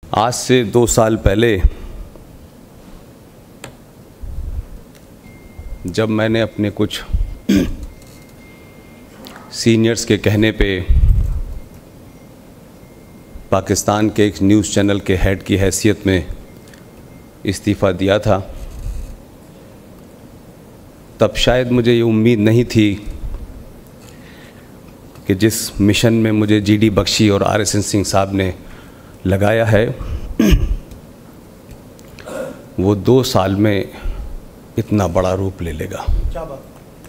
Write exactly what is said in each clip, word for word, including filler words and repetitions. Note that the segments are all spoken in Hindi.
आज से दो साल पहले जब मैंने अपने कुछ सीनियर्स के कहने पे पाकिस्तान के एक न्यूज़ चैनल के हेड की हैसियत में इस्तीफ़ा दिया था, तब शायद मुझे ये उम्मीद नहीं थी कि जिस मिशन में मुझे जी डी बख्शी और आर एस एन सिंह साहब ने लगाया है वो दो साल में इतना बड़ा रूप ले लेगा। क्या बात।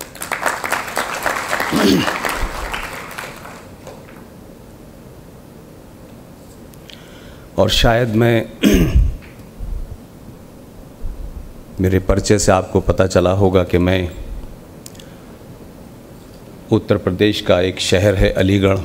और शायद मैं मेरे परिचय से आपको पता चला होगा कि मैं उत्तर प्रदेश का एक शहर है अलीगढ़,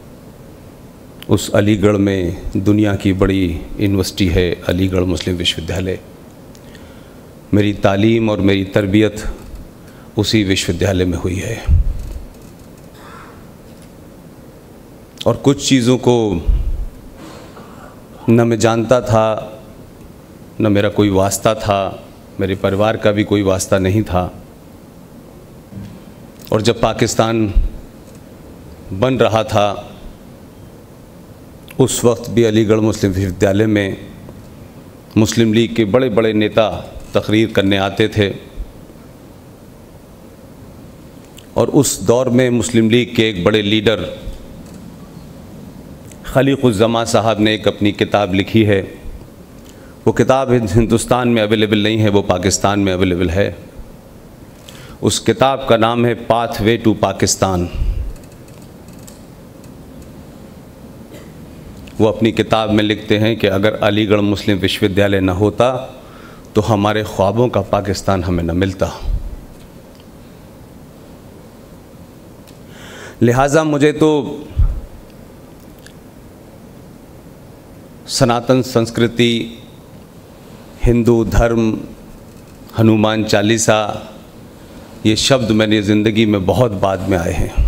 उस अलीगढ़ में दुनिया की बड़ी यूनिवर्सिटी है अलीगढ़ मुस्लिम विश्वविद्यालय। मेरी तालीम और मेरी तरबियत उसी विश्वविद्यालय में हुई है और कुछ चीज़ों को न मैं जानता था, न मेरा कोई वास्ता था, मेरे परिवार का भी कोई वास्ता नहीं था। और जब पाकिस्तान बन रहा था उस वक्त भी अलीगढ़ मुस्लिम विश्वविद्यालय में मुस्लिम लीग के बड़े बड़े नेता तकरीर करने आते थे और उस दौर में मुस्लिम लीग के एक बड़े लीडर खलीक़ुज़्ज़मा साहब ने एक अपनी किताब लिखी है। वो किताब हिंदुस्तान में अवेलेबल नहीं है, वो पाकिस्तान में अवेलेबल है। उस किताब का नाम है पाथवे टू पाकिस्तान। वो अपनी किताब में लिखते हैं कि अगर अलीगढ़ मुस्लिम विश्वविद्यालय न होता तो हमारे ख्वाबों का पाकिस्तान हमें न मिलता। लिहाजा मुझे तो सनातन संस्कृति, हिंदू धर्म, हनुमान चालीसा, ये शब्द मेरी ज़िंदगी में बहुत बाद में आए हैं।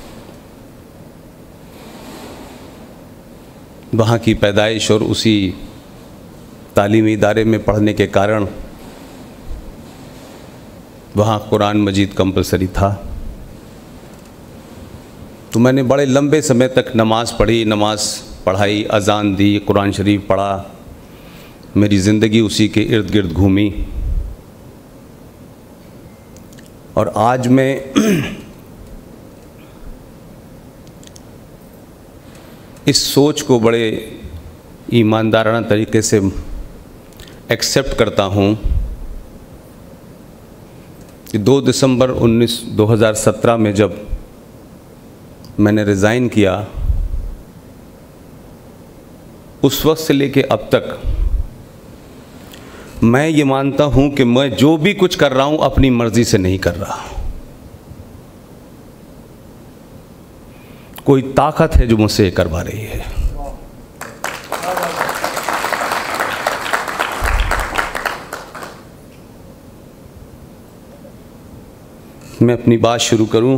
वहाँ की पैदाइश और उसी तालीमी इदारे में पढ़ने के कारण वहाँ कुरान मजीद कंपलसरी था। तो मैंने बड़े लंबे समय तक नमाज़ पढ़ी, नमाज़ पढ़ाई, अज़ान दी, कुरान शरीफ पढ़ा। मेरी ज़िंदगी उसी के इर्द गिर्द घूमी और आज मैं इस सोच को बड़े ईमानदाराना तरीके से एक्सेप्ट करता हूँ कि दो दिसंबर उन्नीस दो हज़ार सत्रह में जब मैंने रिज़ाइन किया, उस वक्त से लेके अब तक मैं ये मानता हूँ कि मैं जो भी कुछ कर रहा हूँ अपनी मर्ज़ी से नहीं कर रहा। कोई ताकत है जो मुझसे करवा रही है। मैं अपनी बात शुरू करूं।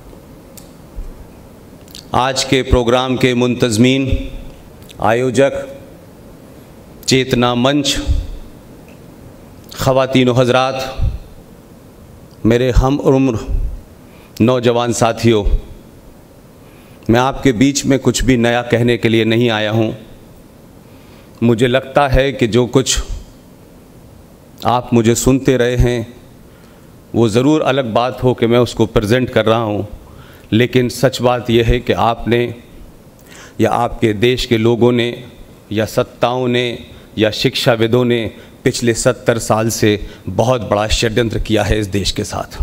आज के प्रोग्राम के मुंतज़मीन, आयोजक, चेतना मंच, ख़वातीन व हज़रात, मेरे हम उम्र नौजवान साथियों, मैं आपके बीच में कुछ भी नया कहने के लिए नहीं आया हूँ। मुझे लगता है कि जो कुछ आप मुझे सुनते रहे हैं वो ज़रूर अलग बात हो कि मैं उसको प्रेजेंट कर रहा हूँ, लेकिन सच बात यह है कि आपने या आपके देश के लोगों ने या सत्ताओं ने या शिक्षाविदों ने पिछले सत्तर साल से बहुत बड़ा षड्यंत्र किया है इस देश के साथ।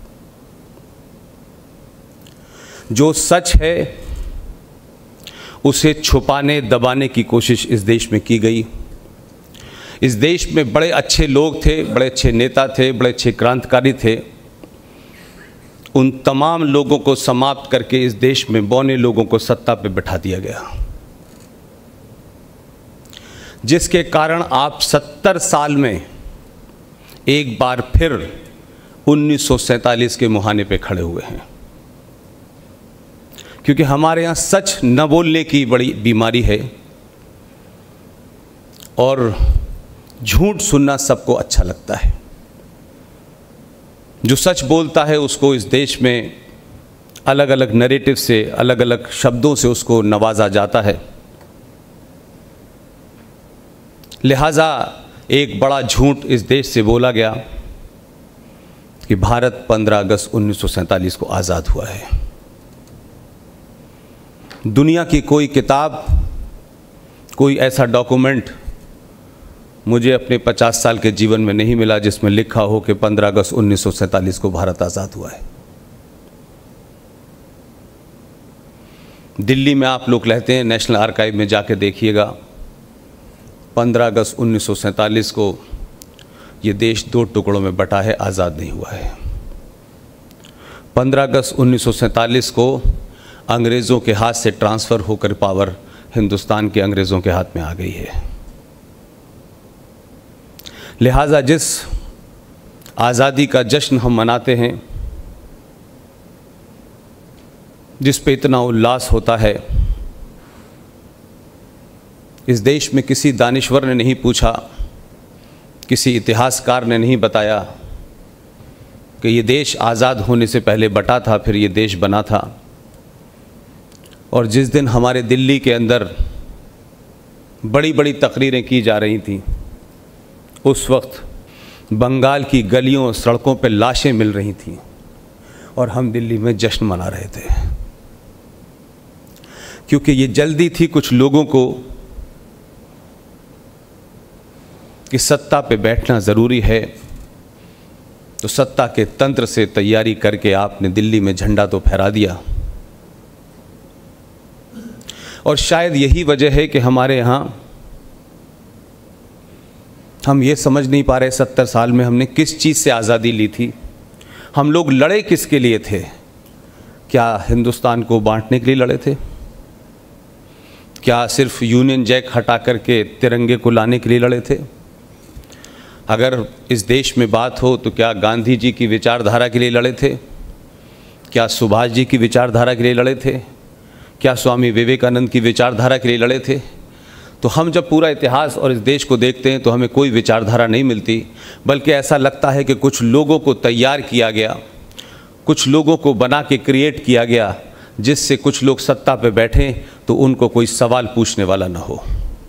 जो सच है उसे छुपाने दबाने की कोशिश इस देश में की गई। इस देश में बड़े अच्छे लोग थे, बड़े अच्छे नेता थे, बड़े अच्छे क्रांतिकारी थे। उन तमाम लोगों को समाप्त करके इस देश में बौने लोगों को सत्ता पे बिठा दिया गया, जिसके कारण आप सत्तर साल में एक बार फिर उन्नीस सौ सैंतालीस के मुहाने पे खड़े हुए हैं। क्योंकि हमारे यहाँ सच न बोलने की बड़ी बीमारी है। और झूठ सुनना सबको अच्छा लगता है। जो सच बोलता है उसको इस देश में अलग अलग नैरेटिव से, अलग अलग शब्दों से उसको नवाजा जाता है। लिहाजा एक बड़ा झूठ इस देश से बोला गया कि भारत पंद्रह अगस्त उन्नीस सौ सैंतालीस को आज़ाद हुआ है। दुनिया की कोई किताब, कोई ऐसा डॉक्यूमेंट मुझे अपने पचास साल के जीवन में नहीं मिला जिसमें लिखा हो कि पंद्रह अगस्त उन्नीस सौ सैंतालीस को भारत आज़ाद हुआ है। दिल्ली में आप लोग रहते हैं, नेशनल आर्काइव में जाके देखिएगा, पंद्रह अगस्त उन्नीस सौ सैंतालीस को ये देश दो टुकड़ों में बटा है, आज़ाद नहीं हुआ है। पंद्रह अगस्त उन्नीस सौ सैंतालीस को अंग्रेज़ों के हाथ से ट्रांसफ़र होकर पावर हिंदुस्तान के अंग्रेज़ों के हाथ में आ गई है। लिहाजा जिस आज़ादी का जश्न हम मनाते हैं, जिस पे इतना उल्लास होता है, इस देश में किसी दानिश्वर ने नहीं पूछा, किसी इतिहासकार ने नहीं बताया कि ये देश आज़ाद होने से पहले बटा था, फिर ये देश बना था। और जिस दिन हमारे दिल्ली के अंदर बड़ी बड़ी तकरीरें की जा रही थीं, उस वक्त बंगाल की गलियों और सड़कों पर लाशें मिल रही थीं और हम दिल्ली में जश्न मना रहे थे, क्योंकि ये जल्दी थी कुछ लोगों को कि सत्ता पे बैठना ज़रूरी है, तो सत्ता के तंत्र से तैयारी करके आपने दिल्ली में झंडा तो फहरा दिया। और शायद यही वजह है कि हमारे यहाँ हम ये समझ नहीं पा रहे सत्तर साल में हमने किस चीज़ से आज़ादी ली थी, हम लोग लड़े किसके लिए थे। क्या हिंदुस्तान को बांटने के लिए लड़े थे? क्या सिर्फ यूनियन जैक हटा करके तिरंगे को लाने के लिए लड़े थे? अगर इस देश में बात हो तो क्या गांधी जी की विचारधारा के लिए लड़े थे? क्या सुभाष जी की विचारधारा के लिए लड़े थे? क्या स्वामी विवेकानंद की विचारधारा के लिए लड़े थे? तो हम जब पूरा इतिहास और इस देश को देखते हैं तो हमें कोई विचारधारा नहीं मिलती, बल्कि ऐसा लगता है कि कुछ लोगों को तैयार किया गया, कुछ लोगों को बना के क्रिएट किया गया, जिससे कुछ लोग सत्ता पे बैठें तो उनको कोई सवाल पूछने वाला ना हो।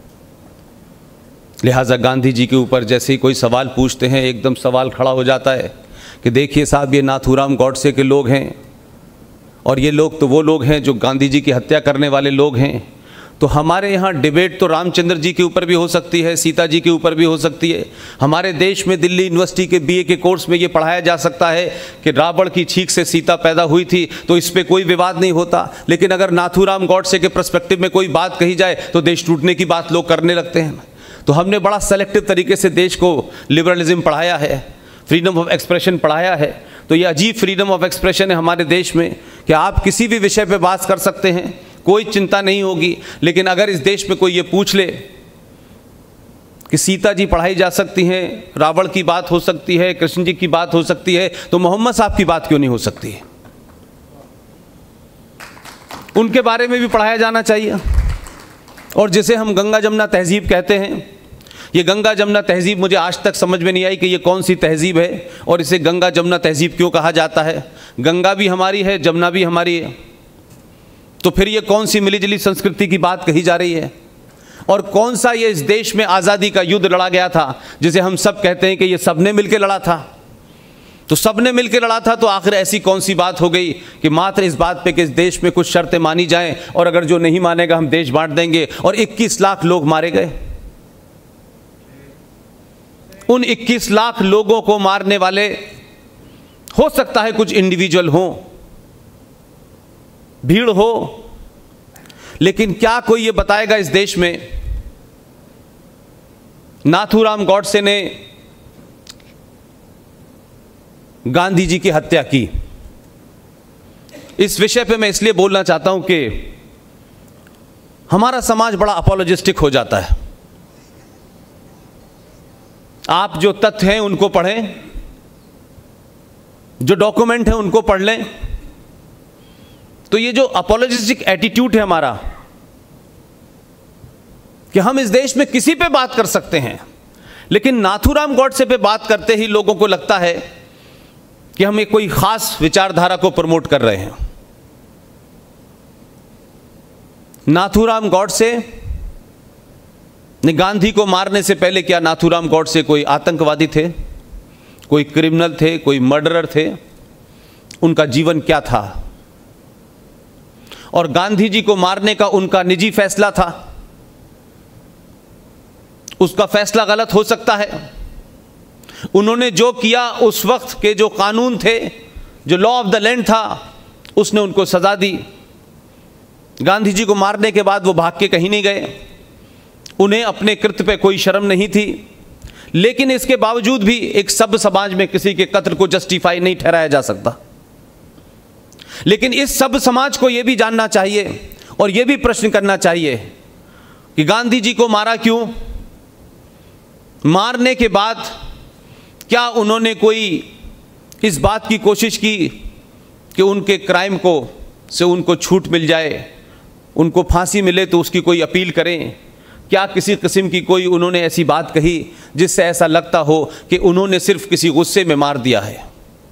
लिहाजा गांधी जी के ऊपर जैसे ही कोई सवाल पूछते हैं, एकदम सवाल खड़ा हो जाता है कि देखिए साहब, ये नाथूराम गॉडसे के लोग हैं और ये लोग तो वो लोग हैं जो गांधी जी की हत्या करने वाले लोग हैं। तो हमारे यहाँ डिबेट तो रामचंद्र जी के ऊपर भी हो सकती है, सीता जी के ऊपर भी हो सकती है। हमारे देश में दिल्ली यूनिवर्सिटी के बीए के कोर्स में ये पढ़ाया जा सकता है कि रावण की छींक से सीता पैदा हुई थी, तो इस पर कोई विवाद नहीं होता। लेकिन अगर नाथूराम गॉडसे के पर्सपेक्टिव में कोई बात कही जाए तो देश टूटने की बात लोग करने लगते हैं। तो हमने बड़ा सेलेक्टिव तरीके से देश को लिबरलिज्म पढ़ाया है, फ्रीडम ऑफ एक्सप्रेशन पढ़ाया है। तो ये अजीब फ्रीडम ऑफ एक्सप्रेशन है हमारे देश में कि आप किसी भी विषय पे बात कर सकते हैं, कोई चिंता नहीं होगी। लेकिन अगर इस देश में कोई ये पूछ ले कि सीता जी पढ़ाई जा सकती हैं, रावण की बात हो सकती है, कृष्ण जी की बात हो सकती है, तो मोहम्मद साहब की बात क्यों नहीं हो सकती है? उनके बारे में भी पढ़ाया जाना चाहिए। और जिसे हम गंगा जमुना तहजीब कहते हैं, ये गंगा जमुना तहजीब मुझे आज तक समझ में नहीं आई कि ये कौन सी तहजीब है और इसे गंगा जमुना तहजीब क्यों कहा जाता है। गंगा भी हमारी है, जमुना भी हमारी है, तो फिर ये कौन सी मिलीजुली संस्कृति की बात कही जा रही है? और कौन सा ये इस देश में आज़ादी का युद्ध लड़ा गया था जिसे हम सब कहते हैं कि ये सबने मिलकर लड़ा था? तो सबने मिलकर लड़ा था, तो आखिर ऐसी कौन सी बात हो गई कि मात्र इस बात पे कि इस देश में कुछ शर्तें मानी जाएं और अगर जो नहीं मानेगा हम देश बांट देंगे, और इक्कीस लाख लोग मारे गए। उन इक्कीस लाख लोगों को मारने वाले हो सकता है कुछ इंडिविजुअल हों, भीड़ हो, लेकिन क्या कोई ये बताएगा इस देश में नाथूराम गॉडसे ने गांधी जी की हत्या की? इस विषय पे मैं इसलिए बोलना चाहता हूं कि हमारा समाज बड़ा अपोलोजिस्टिक हो जाता है। आप जो तथ्य हैं उनको पढ़ें, जो डॉक्यूमेंट हैं उनको पढ़ लें, तो ये जो अपोलोजिस्टिक एटीट्यूड है हमारा कि हम इस देश में किसी पे बात कर सकते हैं, लेकिन नाथूराम गॉडसे पे बात करते ही लोगों को लगता है कि हम एक कोई खास विचारधारा को प्रमोट कर रहे हैं। नाथूराम गॉडसे ने गांधी को मारने से पहले, क्या नाथूराम गॉडसे कोई आतंकवादी थे, कोई क्रिमिनल थे, कोई मर्डरर थे? उनका जीवन क्या था? और गांधी जी को मारने का उनका निजी फैसला था, उसका फैसला गलत हो सकता है। उन्होंने जो किया, उस वक्त के जो कानून थे, जो लॉ ऑफ द लैंड था, उसने उनको सजा दी। गांधी जी को मारने के बाद वो भाग के कहीं नहीं गए, उन्हें अपने कृत्य पे कोई शर्म नहीं थी, लेकिन इसके बावजूद भी एक सभ्य समाज में किसी के कत्ल को जस्टिफाई नहीं ठहराया जा सकता। लेकिन इस सभ्य समाज को यह भी जानना चाहिए और यह भी प्रश्न करना चाहिए कि गांधी जी को मारा क्यों? मारने के बाद क्या उन्होंने कोई इस बात की कोशिश की कि उनके क्राइम को से उनको छूट मिल जाए, उनको फांसी मिले तो उसकी कोई अपील करें? क्या किसी किस्म की कोई उन्होंने ऐसी बात कही जिससे ऐसा लगता हो कि उन्होंने सिर्फ किसी गुस्से में मार दिया है?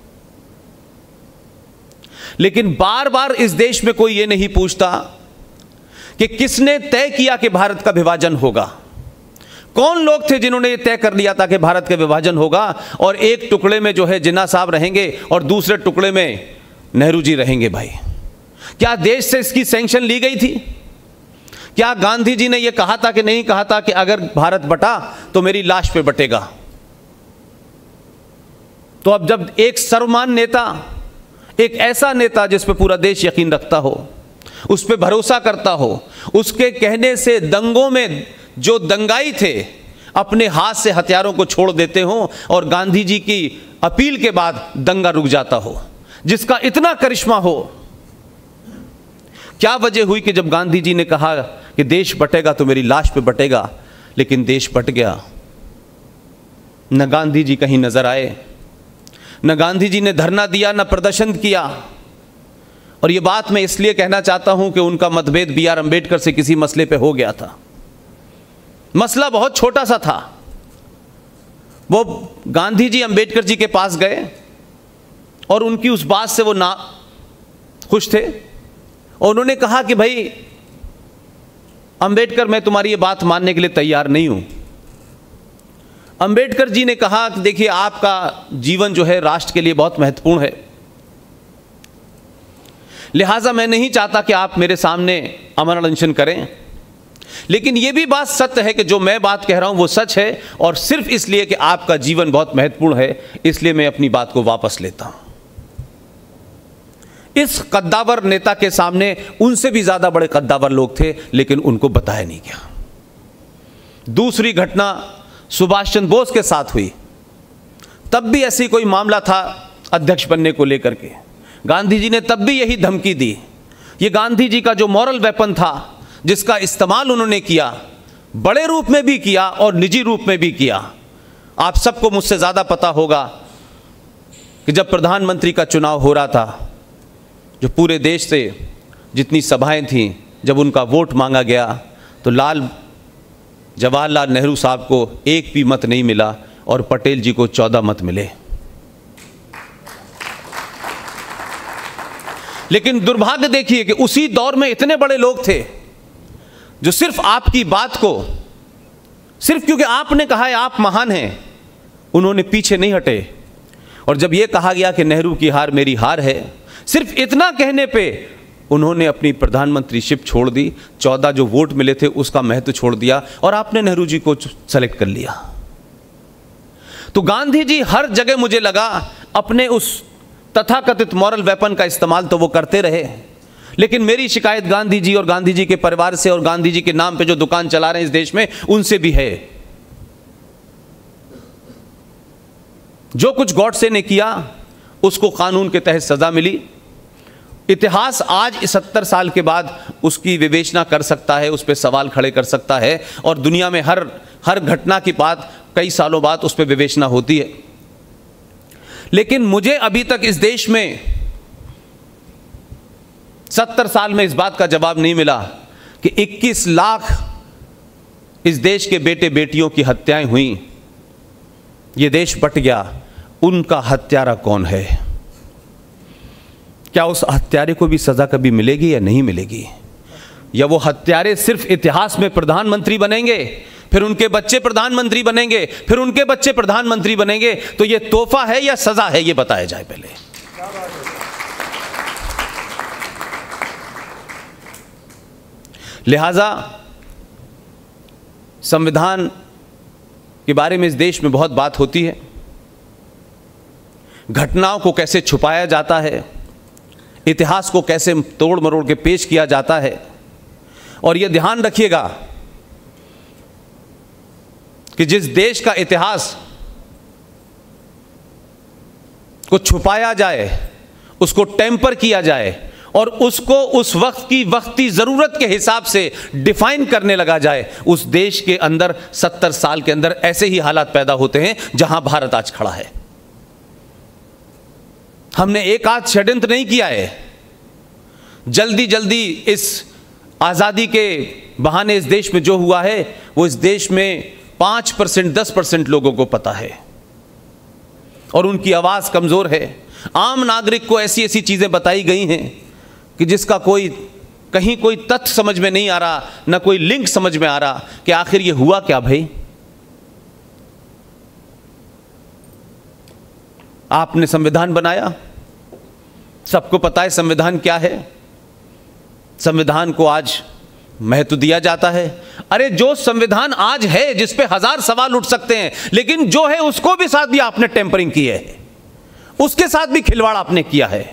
लेकिन बार बार इस देश में कोई ये नहीं पूछता कि किसने तय किया कि भारत का विभाजन होगा। कौन लोग थे जिन्होंने ये तय कर लिया था कि भारत का विभाजन होगा और एक टुकड़े में जो है जिन्ना साहब रहेंगे और दूसरे टुकड़े में नेहरू जी रहेंगे? भाई, क्या देश से इसकी सैंक्शन ली गई थी? क्या गांधी जी ने यह कहा था कि नहीं कहा था कि अगर भारत बटा तो मेरी लाश पे बटेगा? तो अब जब एक सर्वमान्य नेता, एक ऐसा नेता जिस पे पूरा देश यकीन रखता हो, उस पे भरोसा करता हो, उसके कहने से दंगों में जो दंगाई थे अपने हाथ से हथियारों को छोड़ देते हो और गांधी जी की अपील के बाद दंगा रुक जाता हो, जिसका इतना करिश्मा हो, क्या वजह हुई कि जब गांधी जी ने कहा कि देश बटेगा तो मेरी लाश पे बटेगा, लेकिन देश बट गया? न गांधी जी कहीं नजर आए, न गांधी जी ने धरना दिया, न प्रदर्शन किया। और यह बात मैं इसलिए कहना चाहता हूं कि उनका मतभेद बी आर अंबेडकर से किसी मसले पे हो गया था। मसला बहुत छोटा सा था। वो गांधी जी अंबेडकर जी के पास गए और उनकी उस बात से वो ना खुश थे और उन्होंने कहा कि भाई अंबेडकर, मैं तुम्हारी ये बात मानने के लिए तैयार नहीं हूं। अंबेडकर जी ने कहा कि देखिए, आपका जीवन जो है राष्ट्र के लिए बहुत महत्वपूर्ण है, लिहाजा मैं नहीं चाहता कि आप मेरे सामने अमर अनशन करें, लेकिन यह भी बात सत्य है कि जो मैं बात कह रहा हूं वो सच है, और सिर्फ इसलिए कि आपका जीवन बहुत महत्वपूर्ण है इसलिए मैं अपनी बात को वापस लेता हूं। इस कद्दावर नेता के सामने उनसे भी ज्यादा बड़े कद्दावर लोग थे, लेकिन उनको बताया नहीं गया। दूसरी घटना सुभाष चंद्र बोस के साथ हुई। तब भी ऐसी कोई मामला था अध्यक्ष बनने को लेकर के, गांधी जी ने तब भी यही धमकी दी। ये गांधी जी का जो मॉरल वेपन था, जिसका इस्तेमाल उन्होंने किया, बड़े रूप में भी किया और निजी रूप में भी किया। आप सबको मुझसे ज्यादा पता होगा कि जब प्रधानमंत्री का चुनाव हो रहा था, जो पूरे देश से जितनी सभाएं थीं, जब उनका वोट मांगा गया तो लाल जवाहरलाल नेहरू साहब को एक भी मत नहीं मिला और पटेल जी को चौदह मत मिले। लेकिन दुर्भाग्य देखिए कि उसी दौर में इतने बड़े लोग थे जो सिर्फ आपकी बात को, सिर्फ क्योंकि आपने कहा है आप महान हैं, उन्होंने पीछे नहीं हटे। और जब यह कहा गया कि नेहरू की हार मेरी हार है, सिर्फ इतना कहने पे उन्होंने अपनी प्रधानमंत्रीशिप छोड़ दी, चौदह जो वोट मिले थे उसका महत्व छोड़ दिया और आपने नेहरू जी को सेलेक्ट कर लिया। तो गांधी जी हर जगह मुझे लगा अपने उस तथाकथित मॉरल वेपन का इस्तेमाल तो वो करते रहे, लेकिन मेरी शिकायत गांधी जी और गांधी जी के परिवार से और गांधी जी के नाम पे जो दुकान चला रहे हैं इस देश में, उनसे भी है। जो कुछ गॉडसे ने किया उसको कानून के तहत सजा मिली। इतिहास आज सत्तर साल के बाद उसकी विवेचना कर सकता है, उस पर सवाल खड़े कर सकता है, और दुनिया में हर हर घटना की बात कई सालों बाद उस पर विवेचना होती है। लेकिन मुझे अभी तक इस देश में सत्तर साल में इस बात का जवाब नहीं मिला कि इक्कीस लाख इस देश के बेटे बेटियों की हत्याएं हुई, ये देश बट गया, उनका हत्यारा कौन है? क्या उस हत्यारे को भी सजा कभी मिलेगी या नहीं मिलेगी? या वो हत्यारे सिर्फ इतिहास में प्रधानमंत्री बनेंगे, फिर उनके बच्चे प्रधानमंत्री बनेंगे, फिर उनके बच्चे प्रधानमंत्री बनेंगे? तो ये तोहफा है या सजा है, ये बताया जाए पहले। लिहाजा संविधान के बारे में इस देश में बहुत बात होती है, घटनाओं को कैसे छुपाया जाता है, इतिहास को कैसे तोड़ मरोड़ के पेश किया जाता है। और यह ध्यान रखिएगा कि जिस देश का इतिहास को छुपाया जाए, उसको टेम्पर किया जाए और उसको उस वक्त की वक्ती जरूरत के हिसाब से डिफाइन करने लगा जाए, उस देश के अंदर सत्तर साल के अंदर ऐसे ही हालात पैदा होते हैं जहां भारत आज खड़ा है। हमने एक आध षड्यंत्र नहीं किया है, जल्दी जल्दी इस आजादी के बहाने इस देश में जो हुआ है वो इस देश में पांच परसेंट दस परसेंट लोगों को पता है और उनकी आवाज कमजोर है। आम नागरिक को ऐसी ऐसी चीजें बताई गई हैं कि जिसका कोई कहीं कोई तथ्य समझ में नहीं आ रहा, ना कोई लिंक समझ में आ रहा कि आखिर ये हुआ क्या भाई। आपने संविधान बनाया, सबको पता है संविधान क्या है, संविधान को आज महत्व दिया जाता है। अरे जो संविधान आज है, जिस पे हजार सवाल उठ सकते हैं, लेकिन जो है उसको भी साथ भी आपने टेम्परिंग की है, उसके साथ भी खिलवाड़ आपने किया है।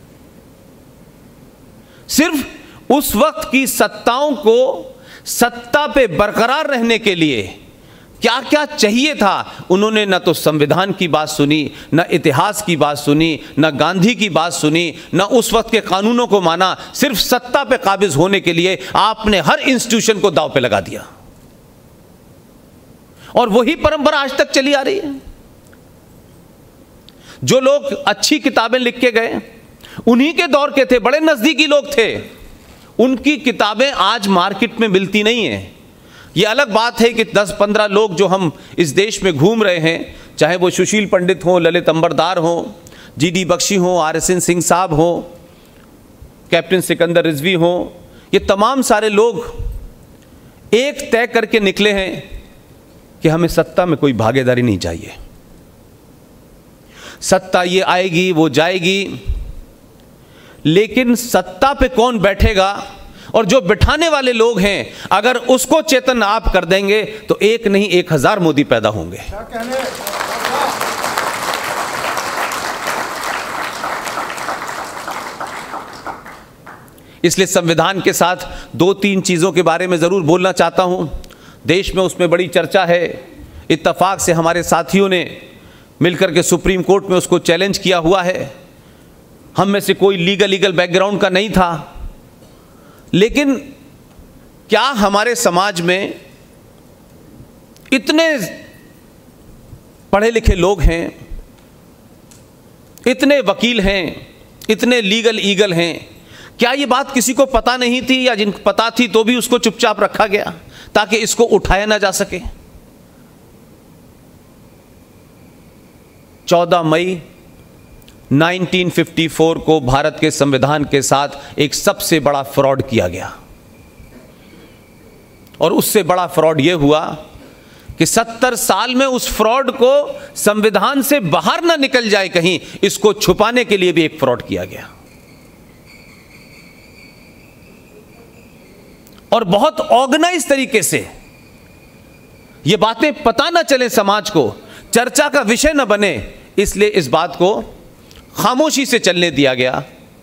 सिर्फ उस वक्त की सत्ताओं को सत्ता पे बरकरार रहने के लिए क्या क्या चाहिए था, उन्होंने न तो संविधान की बात सुनी, न इतिहास की बात सुनी, न गांधी की बात सुनी, न उस वक्त के कानूनों को माना। सिर्फ सत्ता पे काबिज होने के लिए आपने हर इंस्टीट्यूशन को दांव पे लगा दिया और वही परंपरा आज तक चली आ रही है। जो लोग अच्छी किताबें लिख के गए, उन्हीं के दौर के थे, बड़े नजदीकी लोग थे, उनकी किताबें आज मार्केट में मिलती नहीं है। ये अलग बात है कि दस पंद्रह लोग जो हम इस देश में घूम रहे हैं, चाहे वो सुशील पंडित हो, ललित अंबरदार हो, जी डी बख्शी हो, आर एस एन सिंह साहब हो, कैप्टन सिकंदर रिजवी हो, ये तमाम सारे लोग एक तय करके निकले हैं कि हमें सत्ता में कोई भागीदारी नहीं चाहिए। सत्ता ये आएगी वो जाएगी, लेकिन सत्ता पे कौन बैठेगा और जो बिठाने वाले लोग हैं, अगर उसको चेतन आप कर देंगे तो एक नहीं एक हजार मोदी पैदा होंगे। इसलिए संविधान के साथ दो तीन चीजों के बारे में जरूर बोलना चाहता हूं। देश में उसमें बड़ी चर्चा है, इत्तेफाक से हमारे साथियों ने मिलकर के सुप्रीम कोर्ट में उसको चैलेंज किया हुआ है। हम में से कोई लीगल लीगल बैकग्राउंड का नहीं था, लेकिन क्या हमारे समाज में इतने पढ़े लिखे लोग हैं, इतने वकील हैं, इतने लीगल ईगल हैं, क्या ये बात किसी को पता नहीं थी, या जिनको पता थी तो भी उसको चुपचाप रखा गया ताकि इसको उठाया ना जा सके? चौदह मई उन्नीस सौ चौवन को भारत के संविधान के साथ एक सबसे बड़ा फ्रॉड किया गया, और उससे बड़ा फ्रॉड यह हुआ कि सत्तर साल में उस फ्रॉड को संविधान से बाहर ना निकल जाए कहीं, इसको छुपाने के लिए भी एक फ्रॉड किया गया। और बहुत ऑर्गेनाइज तरीके से ये बातें पता ना चले समाज को, चर्चा का विषय न बने, इसलिए इस बात को खामोशी से चलने दिया गया।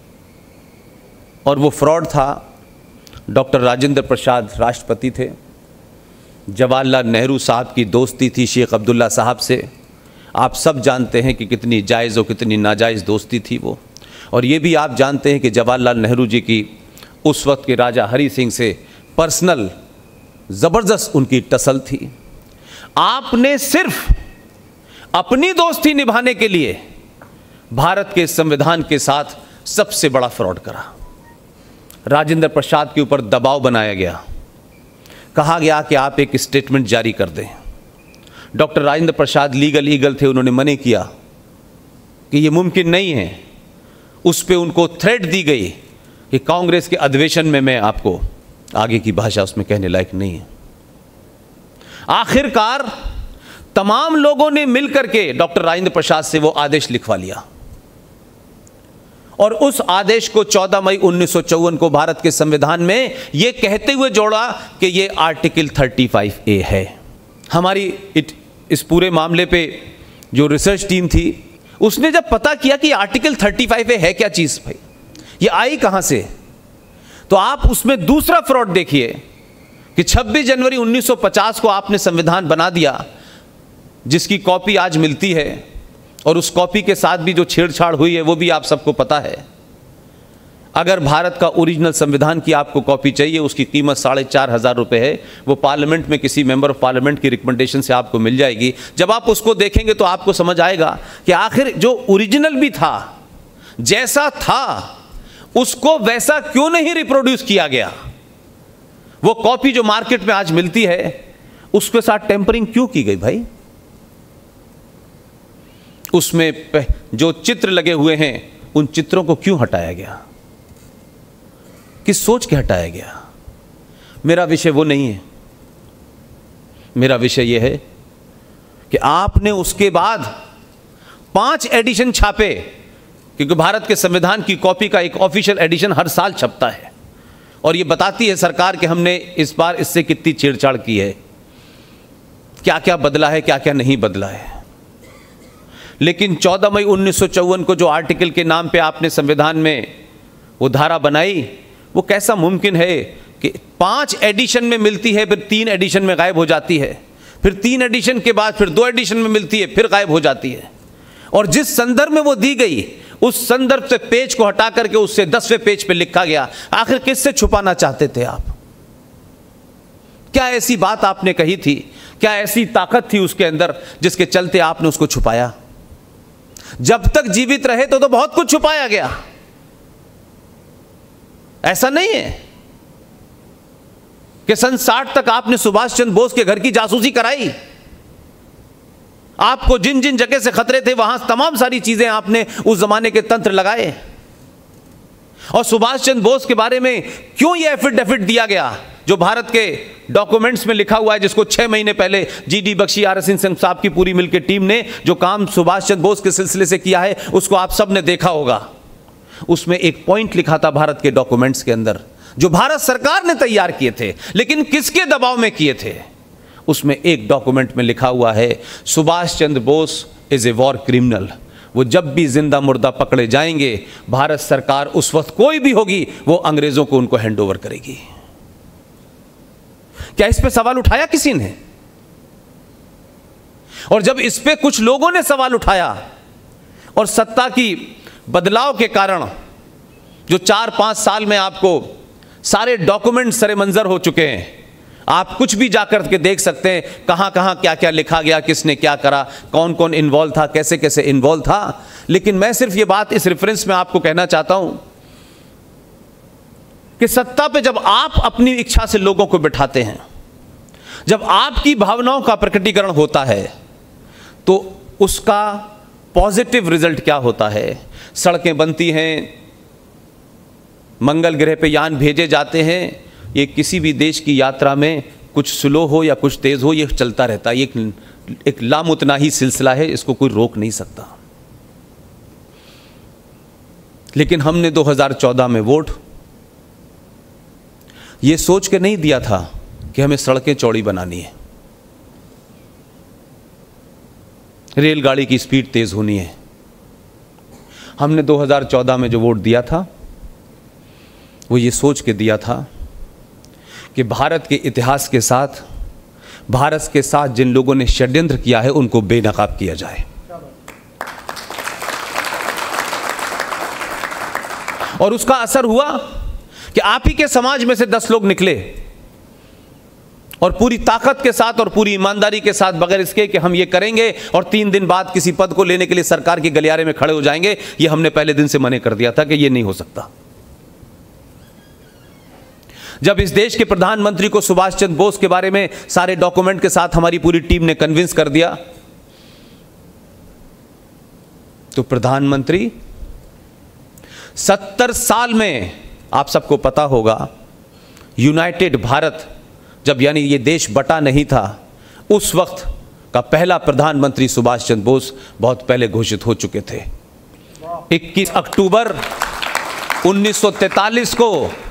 और वो फ्रॉड था, डॉक्टर राजेंद्र प्रसाद राष्ट्रपति थे, जवाहरलाल नेहरू साहब की दोस्ती थी शेख अब्दुल्ला साहब से। आप सब जानते हैं कि कितनी जायज़ और कितनी नाजायज़ दोस्ती थी वो। और ये भी आप जानते हैं कि जवाहरलाल नेहरू जी की उस वक्त के राजा हरि सिंह से पर्सनल ज़बरदस्त उनकी टसल थी। आपने सिर्फ अपनी दोस्ती निभाने के लिए भारत के संविधान के साथ सबसे बड़ा फ्रॉड करा। राजेंद्र प्रसाद के ऊपर दबाव बनाया गया, कहा गया कि आप एक स्टेटमेंट जारी कर दें। Doctor Rajendra Prasad legal eagle थे, उन्होंने मना किया कि ये मुमकिन नहीं है। उस पर उनको थ्रेट दी गई कि कांग्रेस के अधिवेशन में मैं आपको, आगे की भाषा उसमें कहने लायक नहीं है। आखिरकार तमाम लोगों ने मिलकर के डॉक्टर राजेंद्र प्रसाद से वो आदेश लिखवा लिया और उस आदेश को चौदह मई उन्नीस सौ चौवन को भारत के संविधान में यह कहते हुए जोड़ा कि यह आर्टिकल पैंतीस ए है। हमारी इट, इस पूरे मामले पे जो रिसर्च टीम थी उसने जब पता किया कि आर्टिकल पैंतीस ए है क्या चीज, भाई ये आई कहां से, तो आप उसमें दूसरा फ्रॉड देखिए कि छब्बीस जनवरी उन्नीस सौ पचास को आपने संविधान बना दिया, जिसकी कॉपी आज मिलती है, और उस कॉपी के साथ भी जो छेड़छाड़ हुई है वो भी आप सबको पता है। अगर भारत का ओरिजिनल संविधान की आपको कॉपी चाहिए, उसकी कीमत साढ़े चार हजार रुपये है। वो पार्लियामेंट में किसी मेंबर ऑफ पार्लियामेंट की रिकमेंडेशन से आपको मिल जाएगी। जब आप उसको देखेंगे तो आपको समझ आएगा कि आखिर जो ओरिजिनल भी था, जैसा था उसको वैसा क्यों नहीं रिप्रोड्यूस किया गया। वो कॉपी जो मार्केट में आज मिलती है उसके साथ टेम्परिंग क्यों की गई भाई? उसमें जो चित्र लगे हुए हैं उन चित्रों को क्यों हटाया गया, किस सोच के हटाया गया? मेरा विषय वो नहीं है। मेरा विषय यह है कि आपने उसके बाद पांच एडिशन छापे, क्योंकि भारत के संविधान की कॉपी का एक ऑफिशियल एडिशन हर साल छपता है और यह बताती है सरकार कि हमने इस बार इससे कितनी छेड़छाड़ की है, क्या क्या बदला है, क्या क्या नहीं बदला है। लेकिन चौदह मई उन्नीस सौ चौवन को जो आर्टिकल के नाम पे आपने संविधान में वो धारा बनाई, वो कैसा मुमकिन है कि पांच एडिशन में मिलती है, फिर तीन एडिशन में गायब हो जाती है, फिर तीन एडिशन के बाद फिर दो एडिशन में मिलती है, फिर गायब हो जाती है। और जिस संदर्भ में वो दी गई उस संदर्भ से पेज को हटा करके उससे दसवें पेज पे लिखा गया। आखिर किससे छुपाना चाहते थे आप? क्या ऐसी बात आपने कही थी, क्या ऐसी ताकत थी उसके अंदर जिसके चलते आपने उसको छुपाया? जब तक जीवित रहे तो तो बहुत कुछ छुपाया गया। ऐसा नहीं है कि सन साठ तक आपने सुभाष चंद्र बोस के घर की जासूसी कराई। आपको जिन जिन जगह से खतरे थे वहां तमाम सारी चीजें आपने उस जमाने के तंत्र लगाए। और सुभाष चंद्र बोस के बारे में क्यों यह एफिडेविट दिया गया जो भारत के डॉक्यूमेंट्स में लिखा हुआ है, जिसको छह महीने पहले G D Bakshi, R S Singh साहब की पूरी मिलकर टीम ने जो काम सुभाष चंद्र बोस के सिलसिले से किया है उसको आप सब ने देखा होगा। उसमें एक पॉइंट लिखा था भारत के डॉक्यूमेंट्स के अंदर जो भारत सरकार ने तैयार किए थे, लेकिन किसके दबाव में किए थे। उसमें एक डॉक्यूमेंट में लिखा हुआ है Subhash Chandra Bose is a war criminal. वो जब भी जिंदा मुर्दा पकड़े जाएंगे, भारत सरकार उस वक्त कोई भी होगी वो अंग्रेजों को उनको हैंड ओवर करेगी। क्या इस पे सवाल उठाया किसी ने? और जब इस पे कुछ लोगों ने सवाल उठाया और सत्ता की बदलाव के कारण जो चार पांच साल में आपको सारे डॉक्यूमेंट सरे मंजर हो चुके हैं, आप कुछ भी जाकर के देख सकते हैं कहां कहां क्या क्या लिखा गया, किसने क्या करा, कौन कौन इन्वॉल्व था, कैसे कैसे इन्वॉल्व था। लेकिन मैं सिर्फ ये बात इस रेफरेंस में आपको कहना चाहता हूं कि सत्ता पे जब आप अपनी इच्छा से लोगों को बिठाते हैं, जब आपकी भावनाओं का प्रकटीकरण होता है, तो उसका पॉजिटिव रिजल्ट क्या होता है? सड़कें बनती हैं, मंगल ग्रह पे यान भेजे जाते हैं। ये किसी भी देश की यात्रा में कुछ स्लो हो या कुछ तेज हो, ये चलता रहता है। एक, एक लामुतनाही सिलसिला है, इसको कोई रोक नहीं सकता। लेकिन हमने दो हज़ार चौदह में वोट ये सोच के नहीं दिया था कि हमें सड़कें चौड़ी बनानी है, रेलगाड़ी की स्पीड तेज होनी है। हमने दो हज़ार चौदह में जो वोट दिया था वो ये सोच के दिया था कि भारत के इतिहास के साथ, भारत के साथ जिन लोगों ने षड्यंत्र किया है उनको बेनकाब किया जाए। और उसका असर हुआ कि आप ही के समाज में से दस लोग निकले और पूरी ताकत के साथ और पूरी ईमानदारी के साथ, बगैर इसके कि हम ये करेंगे और तीन दिन बाद किसी पद को लेने के लिए सरकार के गलियारे में खड़े हो जाएंगे, ये हमने पहले दिन से मना कर दिया था कि ये नहीं हो सकता। जब इस देश के प्रधानमंत्री को सुभाष चंद्र बोस के बारे में सारे डॉक्यूमेंट के साथ हमारी पूरी टीम ने कन्विंस कर दिया, तो प्रधानमंत्री सत्तर साल में, आप सबको पता होगा, यूनाइटेड भारत जब, यानी ये देश बटा नहीं था, उस वक्त का पहला प्रधानमंत्री सुभाष चंद्र बोस बहुत पहले घोषित हो चुके थे। इक्कीस अक्टूबर उन्नीस सौ तैंतालीस को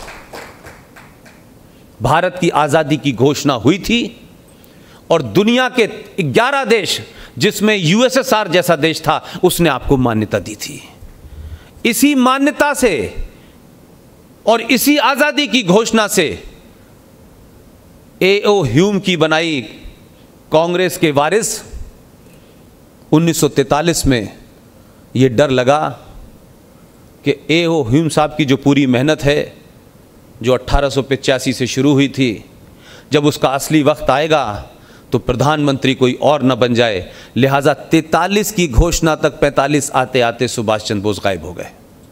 भारत की आजादी की घोषणा हुई थी और दुनिया के ग्यारह देश, जिसमें यूएसएसआर जैसा देश था, उसने आपको मान्यता दी थी। इसी मान्यता से और इसी आजादी की घोषणा से ए ओ ह्यूम की बनाई कांग्रेस के वारिस उन्नीस सौ तैंतालीस में यह डर लगा कि ए ओ ह्यूम साहब की जो पूरी मेहनत है, जो अट्ठारह सौ पचासी से शुरू हुई थी, जब उसका असली वक्त आएगा तो प्रधानमंत्री कोई और न बन जाए। लिहाजा तैंतालीस की घोषणा तक पैंतालीस आते आते सुभाष चंद्र बोस गायब हो गए।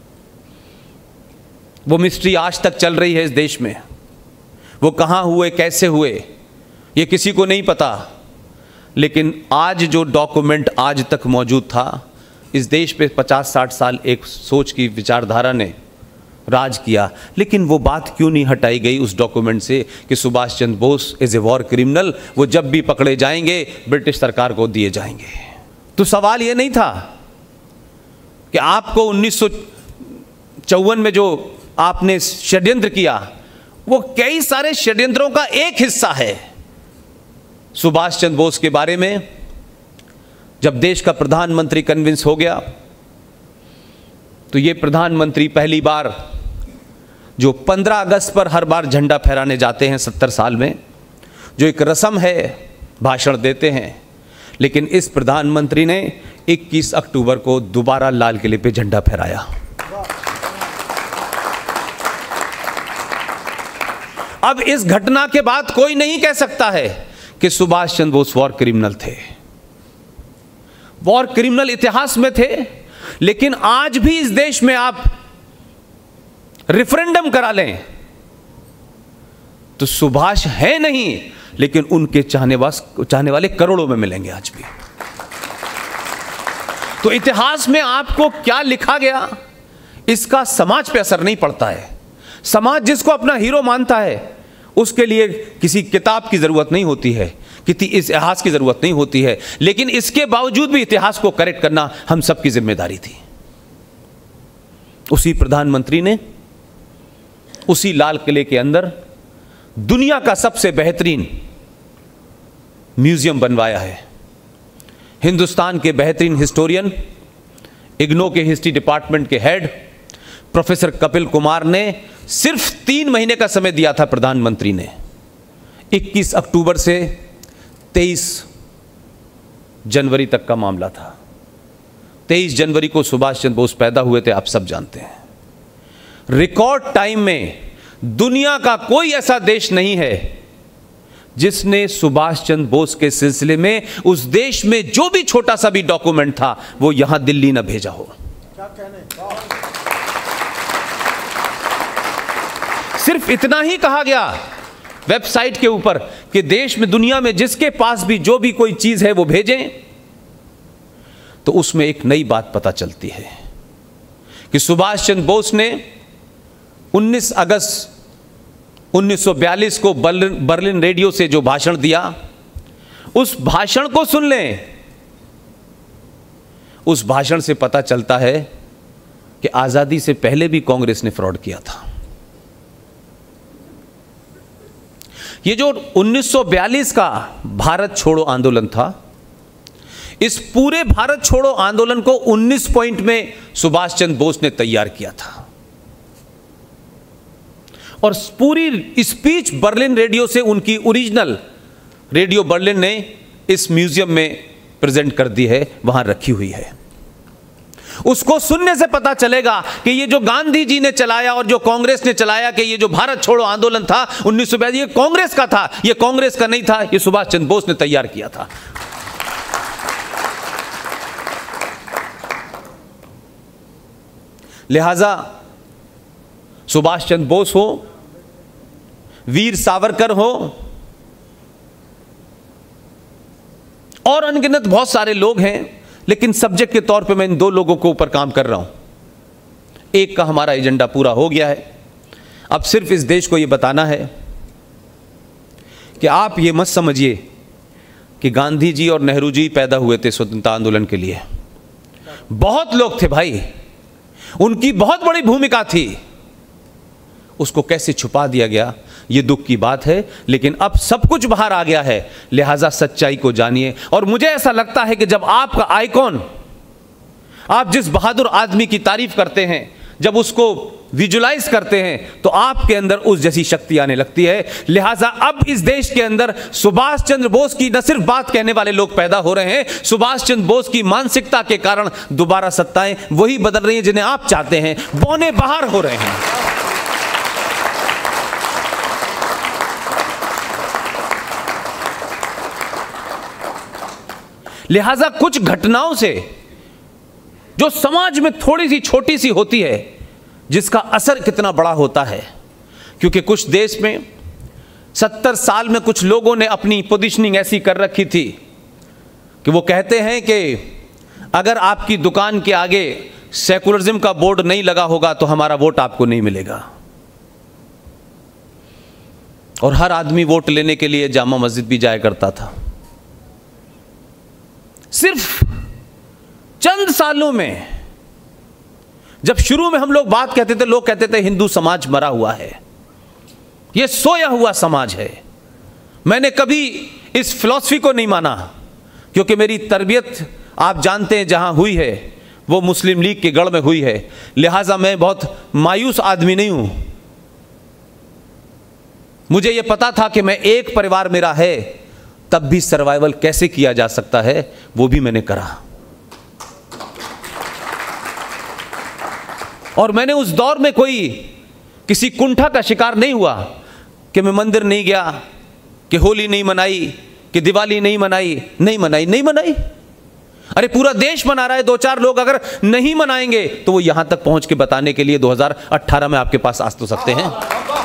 वो मिस्ट्री आज तक चल रही है इस देश में। वो कहाँ हुए, कैसे हुए, ये किसी को नहीं पता। लेकिन आज जो डॉक्यूमेंट आज तक मौजूद था, इस देश पे पचास साठ साल एक सोच की विचारधारा ने राज किया, लेकिन वो बात क्यों नहीं हटाई गई उस डॉक्यूमेंट से कि Subhash Chandra Bose is a war criminal, वो जब भी पकड़े जाएंगे ब्रिटिश सरकार को दिए जाएंगे। तो सवाल ये नहीं था कि आपको उन्नीस सौ चौवन में जो आपने षड्यंत्र किया, वो कई सारे षड्यंत्रों का एक हिस्सा है। सुभाष चंद्र बोस के बारे में जब देश का प्रधानमंत्री कन्विंस हो गया, तो ये प्रधानमंत्री पहली बार जो पंद्रह अगस्त पर हर बार झंडा फहराने जाते हैं सत्तर साल में, जो एक रस्म है, भाषण देते हैं, लेकिन इस प्रधानमंत्री ने इक्कीस अक्टूबर को दोबारा लाल किले पे झंडा फहराया। अब इस घटना के बाद कोई नहीं कह सकता है कि सुभाष चंद्र बोस वॉर क्रिमिनल थे। वॉर क्रिमिनल इतिहास में थे, लेकिन आज भी इस देश में आप रेफरेंडम करा लें तो सुभाष है नहीं, लेकिन उनके चाहने वास चाहने वाले करोड़ों में मिलेंगे आज भी। तो इतिहास में आपको क्या लिखा गया, इसका समाज पे असर नहीं पड़ता है। समाज जिसको अपना हीरो मानता है, उसके लिए किसी किताब की जरूरत नहीं होती है, किसी इतिहास की जरूरत नहीं होती है। लेकिन इसके बावजूद भी इतिहास को करेक्ट करना हम सबकी जिम्मेदारी थी। उसी प्रधानमंत्री ने उसी लाल किले के अंदर दुनिया का सबसे बेहतरीन म्यूजियम बनवाया है। हिंदुस्तान के बेहतरीन हिस्टोरियन, इग्नो के हिस्ट्री डिपार्टमेंट के हेड प्रोफेसर कपिल कुमार ने सिर्फ तीन महीने का समय दिया था प्रधानमंत्री ने। इक्कीस अक्टूबर से तेईस जनवरी तक का मामला था। तेईस जनवरी को सुभाष चंद्र बोस पैदा हुए थे, आप सब जानते हैं। रिकॉर्ड टाइम में दुनिया का कोई ऐसा देश नहीं है जिसने सुभाष चंद्र बोस के सिलसिले में उस देश में जो भी छोटा सा भी डॉक्यूमेंट था वो यहां दिल्ली न भेजा हो। क्या कहने? सिर्फ इतना ही कहा गया वेबसाइट के ऊपर कि देश में, दुनिया में जिसके पास भी जो भी कोई चीज है वो भेजें। तो उसमें एक नई बात पता चलती है कि सुभाष चंद्र बोस ने उन्नीस अगस्त उन्नीस सौ बयालीस को बर्लिन बर्लिन रेडियो से जो भाषण दिया, उस भाषण को सुन लें। उस भाषण से पता चलता है कि आजादी से पहले भी कांग्रेस ने फ्रॉड किया था। ये जो उन्नीस सौ बयालीस का भारत छोड़ो आंदोलन था, इस पूरे भारत छोड़ो आंदोलन को उन्नीस पॉइंट में सुभाष चंद्र बोस ने तैयार किया था और पूरी स्पीच बर्लिन रेडियो से उनकी ओरिजिनल रेडियो बर्लिन ने इस म्यूजियम में प्रेजेंट कर दी है, वहां रखी हुई है। उसको सुनने से पता चलेगा कि ये जो गांधी जी ने चलाया और जो कांग्रेस ने चलाया कि ये जो भारत छोड़ो आंदोलन था उन्नीस सौ बयालीस, ये कांग्रेस का था, ये कांग्रेस का नहीं था, ये सुभाष चंद्र बोस ने तैयार किया था। लिहाजा सुभाष चंद्र बोस हो वीर सावरकर हो और अनगिनत बहुत सारे लोग हैं, लेकिन सब्जेक्ट के तौर पे मैं इन दो लोगों के ऊपर काम कर रहा हूं। एक का हमारा एजेंडा पूरा हो गया है, अब सिर्फ इस देश को यह बताना है कि आप ये मत समझिए कि गांधी जी और नेहरू जी पैदा हुए थे स्वतंत्रता आंदोलन के लिए। बहुत लोग थे भाई, उनकी बहुत बड़ी भूमिका थी, उसको कैसे छुपा दिया गया ये दुख की बात है, लेकिन अब सब कुछ बाहर आ गया है, लिहाजा सच्चाई को जानिए। और मुझे ऐसा लगता है कि जब आपका आइकॉन, आप जिस बहादुर आदमी की तारीफ करते हैं, जब उसको विजुलाइज करते हैं तो आपके अंदर उस जैसी शक्ति आने लगती है। लिहाजा अब इस देश के अंदर सुभाष चंद्र बोस की न सिर्फ बात कहने वाले लोग पैदा हो रहे हैं, सुभाष चंद्र बोस की मानसिकता के कारण दोबारा सत्ताएं वही बदल रही हैं जिन्हें आप चाहते हैं, बौने बाहर हो रहे हैं। लिहाजा कुछ घटनाओं से जो समाज में थोड़ी सी छोटी सी होती है, जिसका असर कितना बड़ा होता है। क्योंकि कुछ देश में सत्तर साल में कुछ लोगों ने अपनी पोजीशनिंग ऐसी कर रखी थी कि वो कहते हैं कि अगर आपकी दुकान के आगे सेकुलरिज्म का बोर्ड नहीं लगा होगा तो हमारा वोट आपको नहीं मिलेगा। और हर आदमी वोट लेने के लिए जामा मस्जिद भी जाया करता था। सिर्फ चंद सालों में, जब शुरू में हम लोग बात कहते थे, लोग कहते थे हिंदू समाज मरा हुआ है, यह सोया हुआ समाज है। मैंने कभी इस फिलॉसफी को नहीं माना, क्योंकि मेरी तरबियत आप जानते हैं जहां हुई है वो मुस्लिम लीग के गढ़ में हुई है। लिहाजा मैं बहुत मायूस आदमी नहीं हूं। मुझे यह पता था कि मैं एक परिवार मेरा है, तब भी सर्वाइवल कैसे किया जा सकता है वो भी मैंने करा। और मैंने उस दौर में कोई किसी कुंठा का शिकार नहीं हुआ कि मैं मंदिर नहीं गया, कि होली नहीं मनाई, कि दिवाली नहीं मनाई, नहीं मनाई नहीं मनाई। अरे पूरा देश मना रहा है, दो चार लोग अगर नहीं मनाएंगे तो वो यहां तक पहुंच के बताने के लिए दो हज़ार अठारह में आपके पास आ तो सकते हैं।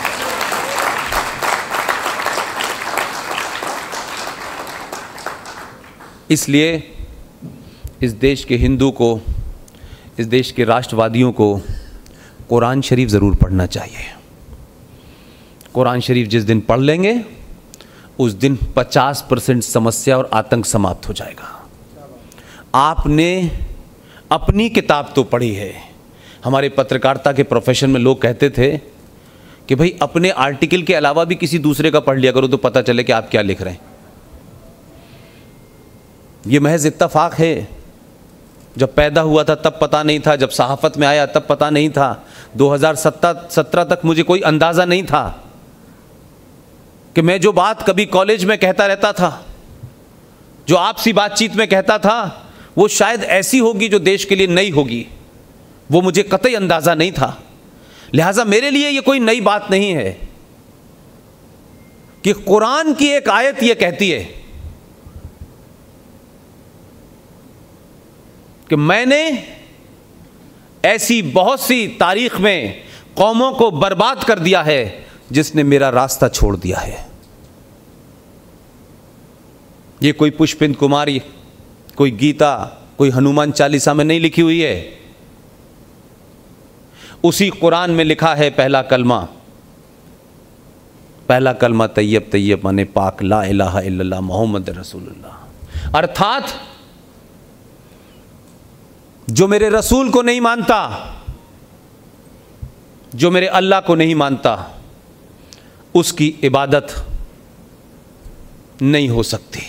इसलिए इस देश के हिंदू को, इस देश के राष्ट्रवादियों को कुरान शरीफ ज़रूर पढ़ना चाहिए। कुरान शरीफ जिस दिन पढ़ लेंगे उस दिन पचास परसेंट समस्या और आतंक समाप्त हो जाएगा। आपने अपनी किताब तो पढ़ी है। हमारे पत्रकारिता के प्रोफेशन में लोग कहते थे कि भाई अपने आर्टिकल के अलावा भी किसी दूसरे का पढ़ लिया करो तो पता चले कि आप क्या लिख रहे हैं। ये महज इत्तफाक है, जब पैदा हुआ था तब पता नहीं था, जब सहाफ़त में आया तब पता नहीं था, दो हज़ार सत्रह तक मुझे कोई अंदाज़ा नहीं था कि मैं जो बात कभी कॉलेज में कहता रहता था, जो आपसी बातचीत में कहता था, वो शायद ऐसी होगी जो देश के लिए नई होगी। वो मुझे कतई अंदाज़ा नहीं था। लिहाजा मेरे लिए ये कोई नई बात नहीं है कि कुरान की एक आयत ये कहती है कि मैंने ऐसी बहुत सी तारीख में कौमों को बर्बाद कर दिया है जिसने मेरा रास्ता छोड़ दिया है। ये कोई पुष्पिंद कुमारी, कोई गीता, कोई हनुमान चालीसा में नहीं लिखी हुई है। उसी कुरान में लिखा है पहला कलमा, पहला कलमा तैयब तैयब माने पाक, ला इलाहा इल्लल्लाह मोहम्मद रसूलुल्लाह। अर्थात जो मेरे रसूल को नहीं मानता, जो मेरे अल्लाह को नहीं मानता, उसकी इबादत नहीं हो सकती।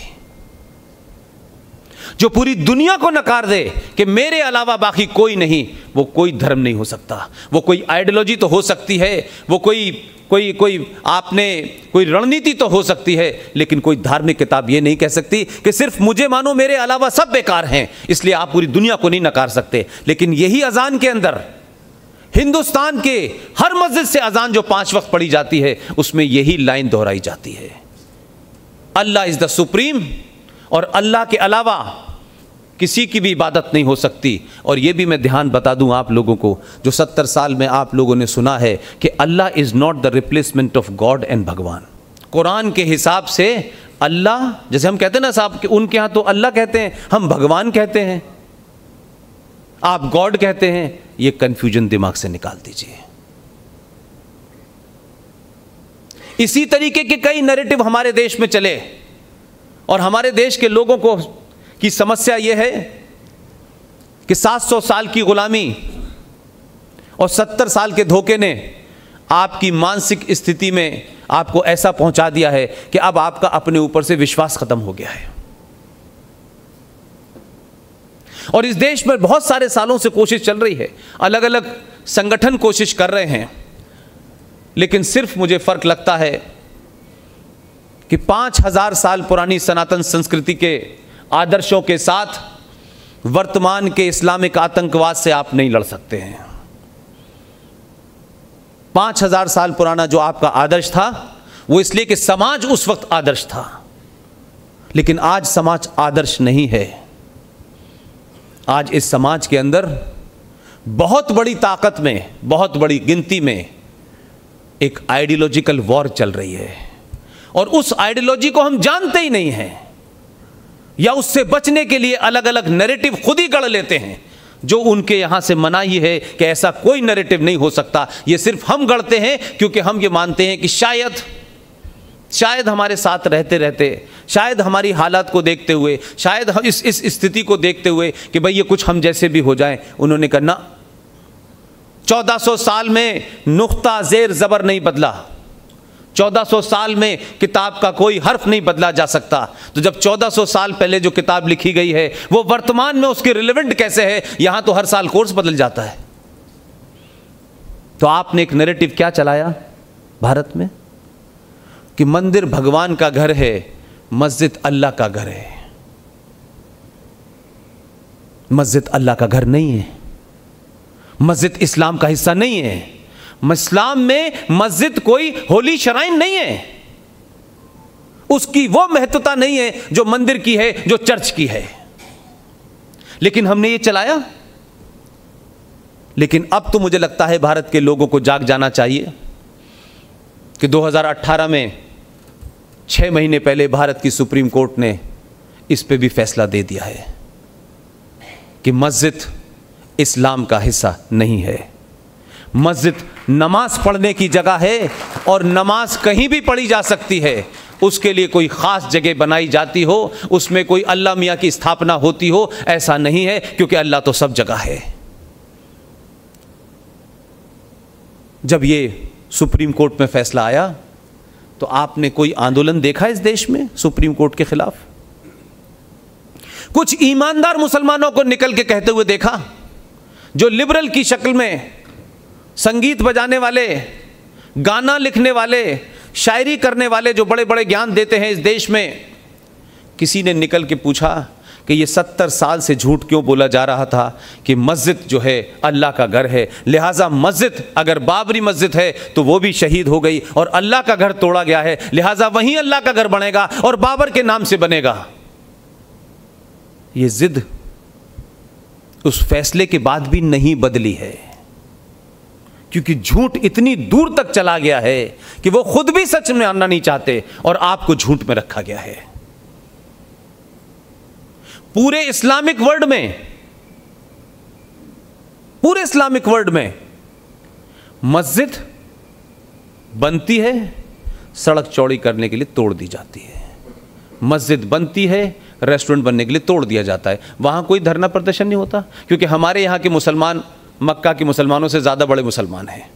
जो पूरी दुनिया को नकार दे कि मेरे अलावा बाकी कोई नहीं, वो कोई धर्म नहीं हो सकता। वो कोई आइडियोलॉजी तो हो सकती है, वो कोई कोई कोई आपने कोई रणनीति तो हो सकती है, लेकिन कोई धार्मिक किताब ये नहीं कह सकती कि सिर्फ मुझे मानो, मेरे अलावा सब बेकार हैं, इसलिए आप पूरी दुनिया को नहीं नकार सकते। लेकिन यही अजान के अंदर, हिंदुस्तान के हर मस्जिद से अजान जो पांच वक्त पढ़ी जाती है, उसमें यही लाइन दोहराई जाती है, अल्लाह इज द सुप्रीम, और अल्लाह के अलावा किसी की भी इबादत नहीं हो सकती। और ये भी मैं ध्यान बता दूं आप लोगों को, जो सत्तर साल में आप लोगों ने सुना है कि Allah is not the replacement of God and Bhagwan. Quran के हिसाब से अल्लाह, जैसे हम कहते हैं ना साहब कि उनके यहाँ तो अल्लाह कहते हैं, हम भगवान कहते हैं, आप गॉड कहते हैं, ये कंफ्यूजन दिमाग से निकाल दीजिए। इसी तरीके के कई नैरेटिव हमारे देश में चले और हमारे देश के लोगों को की समस्या यह है कि सात सौ साल की गुलामी और सत्तर साल के धोखे ने आपकी मानसिक स्थिति में आपको ऐसा पहुंचा दिया है कि अब आपका अपने ऊपर से विश्वास खत्म हो गया है। और इस देश में बहुत सारे सालों से कोशिश चल रही है, अलग अलग संगठन कोशिश कर रहे हैं, लेकिन सिर्फ मुझे फर्क लगता है कि पांच हजार साल पुरानी सनातन संस्कृति के आदर्शों के साथ वर्तमान के इस्लामिक आतंकवाद से आप नहीं लड़ सकते हैं। पांच हजार साल पुराना जो आपका आदर्श था वो इसलिए कि समाज उस वक्त आदर्श था, लेकिन आज समाज आदर्श नहीं है। आज इस समाज के अंदर बहुत बड़ी ताकत में, बहुत बड़ी गिनती में एक आइडियोलॉजिकल वॉर चल रही है और उस आइडियोलॉजी को हम जानते ही नहीं हैं, या उससे बचने के लिए अलग अलग नैरेटिव खुद ही गढ़ लेते हैं, जो उनके यहां से मनाही है कि ऐसा कोई नैरेटिव नहीं हो सकता। ये सिर्फ हम गढ़ते हैं क्योंकि हम ये मानते हैं कि शायद शायद हमारे साथ रहते रहते, शायद हमारी हालात को देखते हुए, शायद इस इस स्थिति को देखते हुए कि भाई ये कुछ हम जैसे भी हो जाएं। उन्होंने कहा ना, चौदह सौ साल में नुक्ता जेर जबर नहीं बदला, चौदह सौ साल में किताब का कोई हर्फ नहीं बदला जा सकता। तो जब चौदह सौ साल पहले जो किताब लिखी गई है वो वर्तमान में उसके रिलेवेंट कैसे है? यहां तो हर साल कोर्स बदल जाता है। तो आपने एक नैरेटिव क्या चलाया भारत में कि मंदिर भगवान का घर है, मस्जिद अल्लाह का घर है। मस्जिद अल्लाह का घर नहीं है, मस्जिद इस्लाम का हिस्सा नहीं है। इस्लाम में मस्जिद कोई होली शराइन नहीं है, उसकी वो महत्वता नहीं है जो मंदिर की है, जो चर्च की है। लेकिन हमने ये चलाया। लेकिन अब तो मुझे लगता है भारत के लोगों को जाग जाना चाहिए कि दो हज़ार अठारह में छह महीने पहले भारत की सुप्रीम कोर्ट ने इस पे भी फैसला दे दिया है कि मस्जिद इस्लाम का हिस्सा नहीं है। मस्जिद नमाज पढ़ने की जगह है और नमाज कहीं भी पढ़ी जा सकती है। उसके लिए कोई ख़ास जगह बनाई जाती हो, उसमें कोई अल्लाह मियाँ की स्थापना होती हो, ऐसा नहीं है, क्योंकि अल्लाह तो सब जगह है। जब ये सुप्रीम कोर्ट में फैसला आया तो आपने कोई आंदोलन देखा इस देश में सुप्रीम कोर्ट के खिलाफ? कुछ ईमानदार मुसलमानों को निकल के कहते हुए देखा, जो लिबरल की शक्ल में संगीत बजाने वाले, गाना लिखने वाले, शायरी करने वाले, जो बड़े बड़े ज्ञान देते हैं इस देश में, किसी ने निकल के पूछा कि ये सत्तर साल से झूठ क्यों बोला जा रहा था कि मस्जिद जो है अल्लाह का घर है, लिहाजा मस्जिद अगर बाबरी मस्जिद है तो वो भी शहीद हो गई और अल्लाह का घर तोड़ा गया है, लिहाजा वहीं अल्लाह का घर बनेगा और बाबर के नाम से बनेगा। ये जिद उस फैसले के बाद भी नहीं बदली है, क्योंकि झूठ इतनी दूर तक चला गया है कि वो खुद भी सच में आना नहीं चाहते और आपको झूठ में रखा गया है। पूरे इस्लामिक वर्ल्ड में पूरे इस्लामिक वर्ल्ड में मस्जिद बनती है, सड़क चौड़ी करने के लिए तोड़ दी जाती है। मस्जिद बनती है, रेस्टोरेंट बनने के लिए तोड़ दिया जाता है। वहां कोई धरना प्रदर्शन नहीं होता, क्योंकि हमारे यहां के मुसलमान मक्का के मुसलमानों से ज़्यादा बड़े मुसलमान हैं।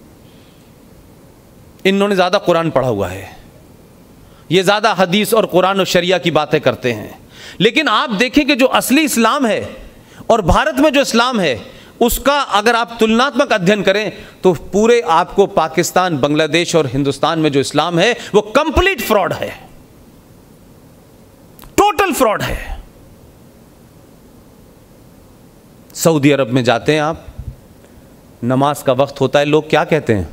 इन्होंने ज़्यादा कुरान पढ़ा हुआ है, ये ज़्यादा हदीस और कुरान और शरिया की बातें करते हैं। लेकिन आप देखें कि जो असली इस्लाम है और भारत में जो इस्लाम है, उसका अगर आप तुलनात्मक अध्ययन करें तो पूरे आपको पाकिस्तान, बांग्लादेश और हिंदुस्तान में जो इस्लाम है वो कंप्लीट फ्रॉड है, टोटल फ्रॉड है। सऊदी अरब में जाते हैं आप, नमाज का वक्त होता है, लोग क्या कहते हैं?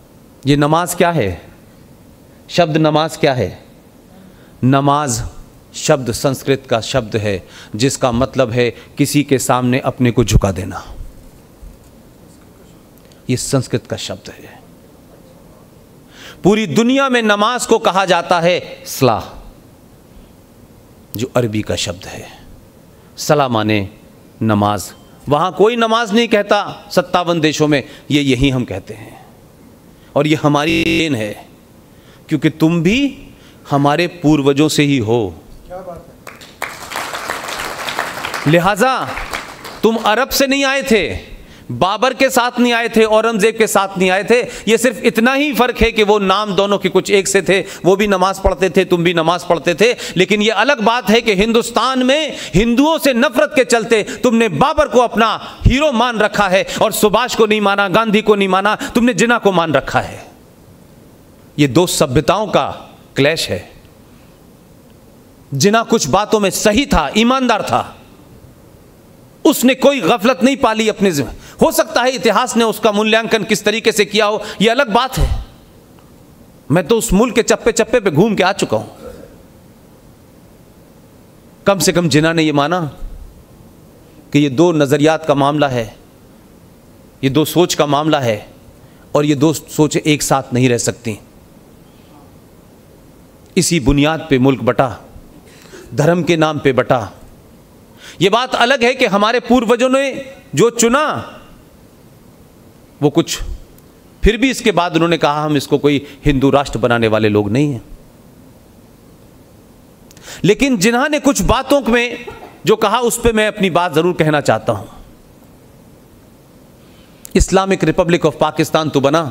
ये नमाज क्या है? शब्द नमाज क्या है? नमाज शब्द संस्कृत का शब्द है जिसका मतलब है किसी के सामने अपने को झुका देना। ये संस्कृत का शब्द है। पूरी दुनिया में नमाज को कहा जाता है सलाह, जो अरबी का शब्द है। सलाह माने नमाज। वहां कोई नमाज नहीं कहता सत्तावन देशों में, ये यही हम कहते हैं। और ये हमारी देन है, क्योंकि तुम भी हमारे पूर्वजों से ही हो। क्या बात है। लिहाजा तुम अरब से नहीं आए थे, बाबर के साथ नहीं आए थे, औरंगजेब के साथ नहीं आए थे। ये सिर्फ इतना ही फर्क है कि वो नाम दोनों के कुछ एक से थे, वो भी नमाज पढ़ते थे, तुम भी नमाज पढ़ते थे। लेकिन ये अलग बात है कि हिंदुस्तान में हिंदुओं से नफरत के चलते तुमने बाबर को अपना हीरो मान रखा है और सुभाष को नहीं माना, गांधी को नहीं माना, तुमने जिन्ना को मान रखा है। ये दो सभ्यताओं का क्लैश है। जिन्ना कुछ बातों में सही था, ईमानदार था, उसने कोई गफलत नहीं पाली अपने जिम्मे। हो सकता है इतिहास ने उसका मूल्यांकन किस तरीके से किया हो, यह अलग बात है। मैं तो उस मुल्क के चप्पे चप्पे पे घूम के आ चुका हूं। कम से कम जिन्ना ने यह माना कि ये दो नजरियात का मामला है, ये दो सोच का मामला है, और ये दो सोचें एक साथ नहीं रह सकती। इसी बुनियाद पे मुल्क बटा, धर्म के नाम पे बटा। यह बात अलग है कि हमारे पूर्वजों ने जो चुना वो कुछ, फिर भी इसके बाद उन्होंने कहा हम इसको कोई हिंदू राष्ट्र बनाने वाले लोग नहीं हैं। लेकिन जिन्होंने कुछ बातों में जो कहा उस पर मैं अपनी बात जरूर कहना चाहता हूं। इस्लामिक रिपब्लिक ऑफ पाकिस्तान तो बना,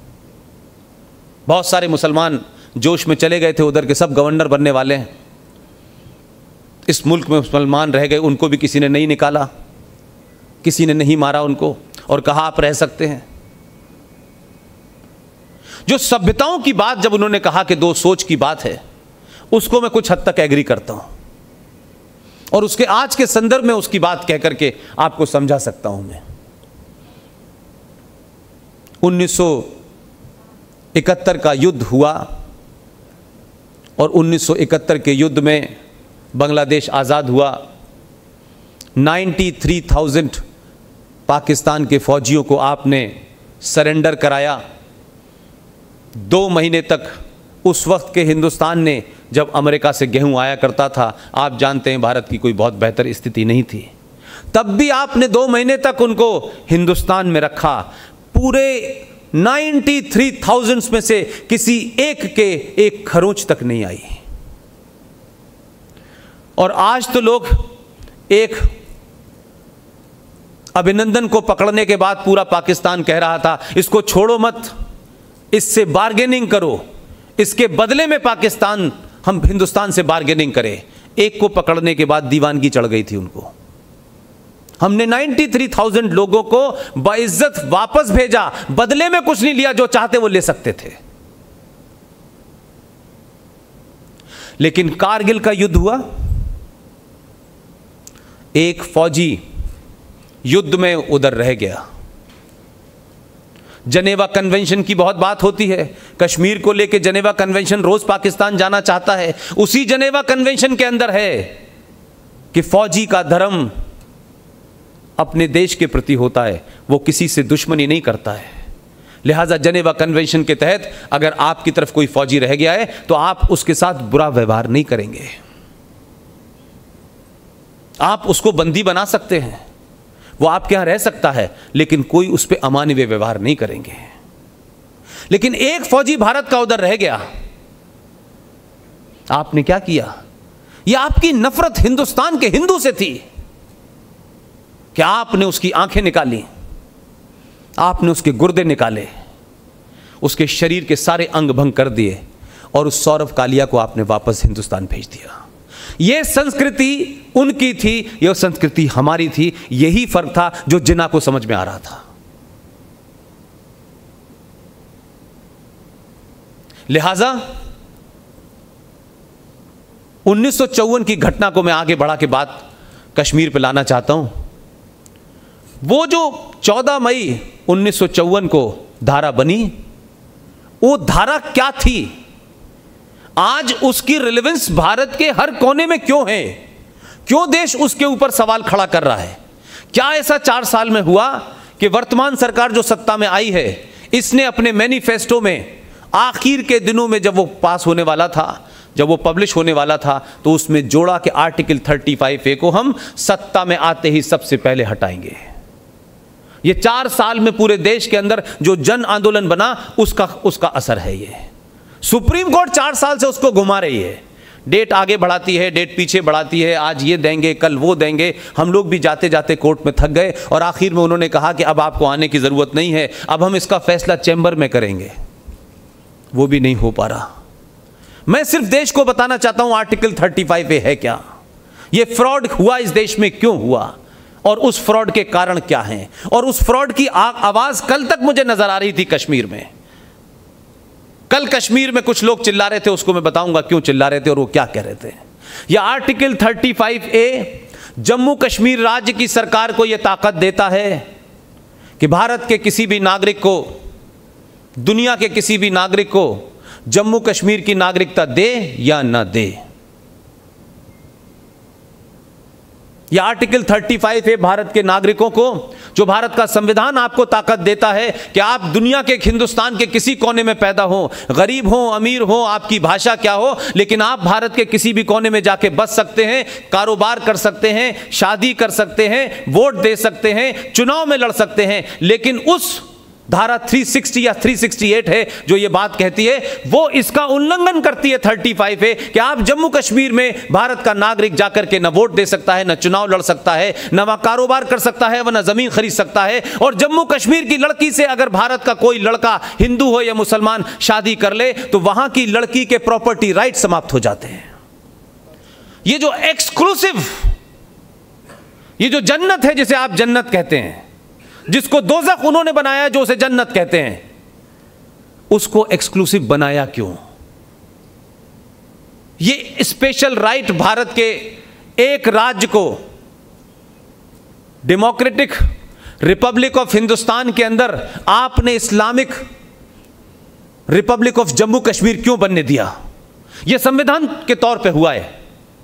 बहुत सारे मुसलमान जोश में चले गए थे, उधर के सब गवर्नर बनने वाले हैं। इस मुल्क में मुसलमान रह गए, उनको भी किसी ने नहीं निकाला, किसी ने नहीं मारा उनको, और कहा आप रह सकते हैं। जो सभ्यताओं की बात जब उन्होंने कहा कि दो सोच की बात है, उसको मैं कुछ हद तक एग्री करता हूं, और उसके आज के संदर्भ में उसकी बात कह करके आपको समझा सकता हूं। मैं उन्नीस सौ इकहत्तर का युद्ध हुआ, और उन्नीस सौ इकहत्तर के युद्ध में बांग्लादेश आज़ाद हुआ। तिरानवे हज़ार पाकिस्तान के फौजियों को आपने सरेंडर कराया। दो महीने तक उस वक्त के हिंदुस्तान ने, जब अमेरिका से गेहूं आया करता था, आप जानते हैं भारत की कोई बहुत बेहतर स्थिति नहीं थी, तब भी आपने दो महीने तक उनको हिंदुस्तान में रखा। पूरे तिरानवे हज़ार में से किसी एक के एक खरोंच तक नहीं आई। और आज तो लोग एक अभिनंदन को पकड़ने के बाद पूरा पाकिस्तान कह रहा था इसको छोड़ो मत, इससे बार्गेनिंग करो, इसके बदले में पाकिस्तान हम हिंदुस्तान से बार्गेनिंग करें। एक को पकड़ने के बाद दीवानगी चढ़ गई थी उनको। हमने तिरानवे हज़ार लोगों को बाइज्जत वापस भेजा, बदले में कुछ नहीं लिया, जो चाहते वो ले सकते थे। लेकिन कारगिल का युद्ध हुआ, एक फौजी युद्ध में उधर रह गया। जनेवा कन्वेंशन की बहुत बात होती है, कश्मीर को लेकर जनेवा कन्वेंशन, रोज पाकिस्तान जाना चाहता है। उसी जनेवा कन्वेंशन के अंदर है कि फौजी का धर्म अपने देश के प्रति होता है, वो किसी से दुश्मनी नहीं करता है। लिहाजा जनेवा कन्वेंशन के तहत अगर आपकी तरफ कोई फौजी रह गया है तो आप उसके साथ बुरा व्यवहार नहीं करेंगे, आप उसको बंदी बना सकते हैं, वो आपके यहां रह सकता है, लेकिन कोई उस पर अमानवीय व्यवहार नहीं करेंगे। लेकिन एक फौजी भारत का उधर रह गया, आपने क्या किया? यह आपकी नफरत हिंदुस्तान के हिंदू से थी कि आपने उसकी आंखें निकाली, आपने उसके गुर्दे निकाले, उसके शरीर के सारे अंग भंग कर दिए, और उस सौरभ कालिया को आपने वापस हिंदुस्तान भेज दिया। यह संस्कृति उनकी थी, यह संस्कृति हमारी थी। यही फर्क था जो जिन्ना को समझ में आ रहा था। लिहाजा उन्नीस सौ चौवन की घटना को मैं आगे बढ़ा के बात कश्मीर पे लाना चाहता हूं। वो जो चौदह मई उन्नीस सौ चौवन को धारा बनी, वो धारा क्या थी? आज उसकी रिलेवेंस भारत के हर कोने में क्यों है? क्यों देश उसके ऊपर सवाल खड़ा कर रहा है? क्या ऐसा चार साल में हुआ कि वर्तमान सरकार जो सत्ता में आई है, इसने अपने मैनिफेस्टो में आखिर के दिनों में जब वो पास होने वाला था, जब वो पब्लिश होने वाला था, तो उसमें जोड़ा कि आर्टिकल पैंतीस ए को हम सत्ता में आते ही सबसे पहले हटाएंगे। ये चार साल में पूरे देश के अंदर जो जन आंदोलन बना, उसका उसका असर है ये। सुप्रीम कोर्ट चार साल से उसको घुमा रही है, डेट आगे बढ़ाती है, डेट पीछे बढ़ाती है, आज ये देंगे, कल वो देंगे। हम लोग भी जाते जाते कोर्ट में थक गए और आखिर में उन्होंने कहा कि अब आपको आने की ज़रूरत नहीं है, अब हम इसका फैसला चैम्बर में करेंगे। वो भी नहीं हो पा रहा। मैं सिर्फ देश को बताना चाहता हूं आर्टिकल पैंतीस ए है क्या, ये फ्रॉड हुआ इस देश में क्यों हुआ, और उस फ्रॉड के कारण क्या हैं, और उस फ्रॉड की आवाज़ कल तक मुझे नज़र आ रही थी कश्मीर में। कल कश्मीर में कुछ लोग चिल्ला रहे थे, उसको मैं बताऊंगा क्यों चिल्ला रहे थे और वो क्या कह रहे थे। यह आर्टिकल पैंतीस ए जम्मू कश्मीर राज्य की सरकार को यह ताकत देता है कि भारत के किसी भी नागरिक को, दुनिया के किसी भी नागरिक को जम्मू कश्मीर की नागरिकता दे या ना दे। यह आर्टिकल पैंतीस ए भारत के नागरिकों को, जो भारत का संविधान आपको ताकत देता है कि आप दुनिया के, हिंदुस्तान के किसी कोने में पैदा हो, गरीब हो, अमीर हो, आपकी भाषा क्या हो, लेकिन आप भारत के किसी भी कोने में जाके बस सकते हैं, कारोबार कर सकते हैं, शादी कर सकते हैं, वोट दे सकते हैं, चुनाव में लड़ सकते हैं। लेकिन उस धारा तीन सौ साठ या तीन सौ अड़सठ है जो ये बात कहती है, वो इसका उल्लंघन करती है पैंतीस ए कि आप जम्मू कश्मीर में भारत का नागरिक जाकर के न वोट दे सकता है, न चुनाव लड़ सकता है, न वहां कारोबार कर सकता है, वह न जमीन खरीद सकता है। और जम्मू कश्मीर की लड़की से अगर भारत का कोई लड़का, हिंदू हो या मुसलमान, शादी कर ले तो वहां की लड़की के प्रॉपर्टी राइट समाप्त हो जाते हैं। ये जो एक्सक्लूसिव, ये जो जन्नत है जिसे आप जन्नत कहते हैं, जिसको दोज़ख उन्होंने बनाया जो उसे जन्नत कहते हैं, उसको एक्सक्लूसिव बनाया क्यों? ये स्पेशल राइट भारत के एक राज्य को डेमोक्रेटिक रिपब्लिक ऑफ हिंदुस्तान के अंदर आपने Islamic republic of Jammu Kashmir क्यों बनने दिया? यह संविधान के तौर पे हुआ है।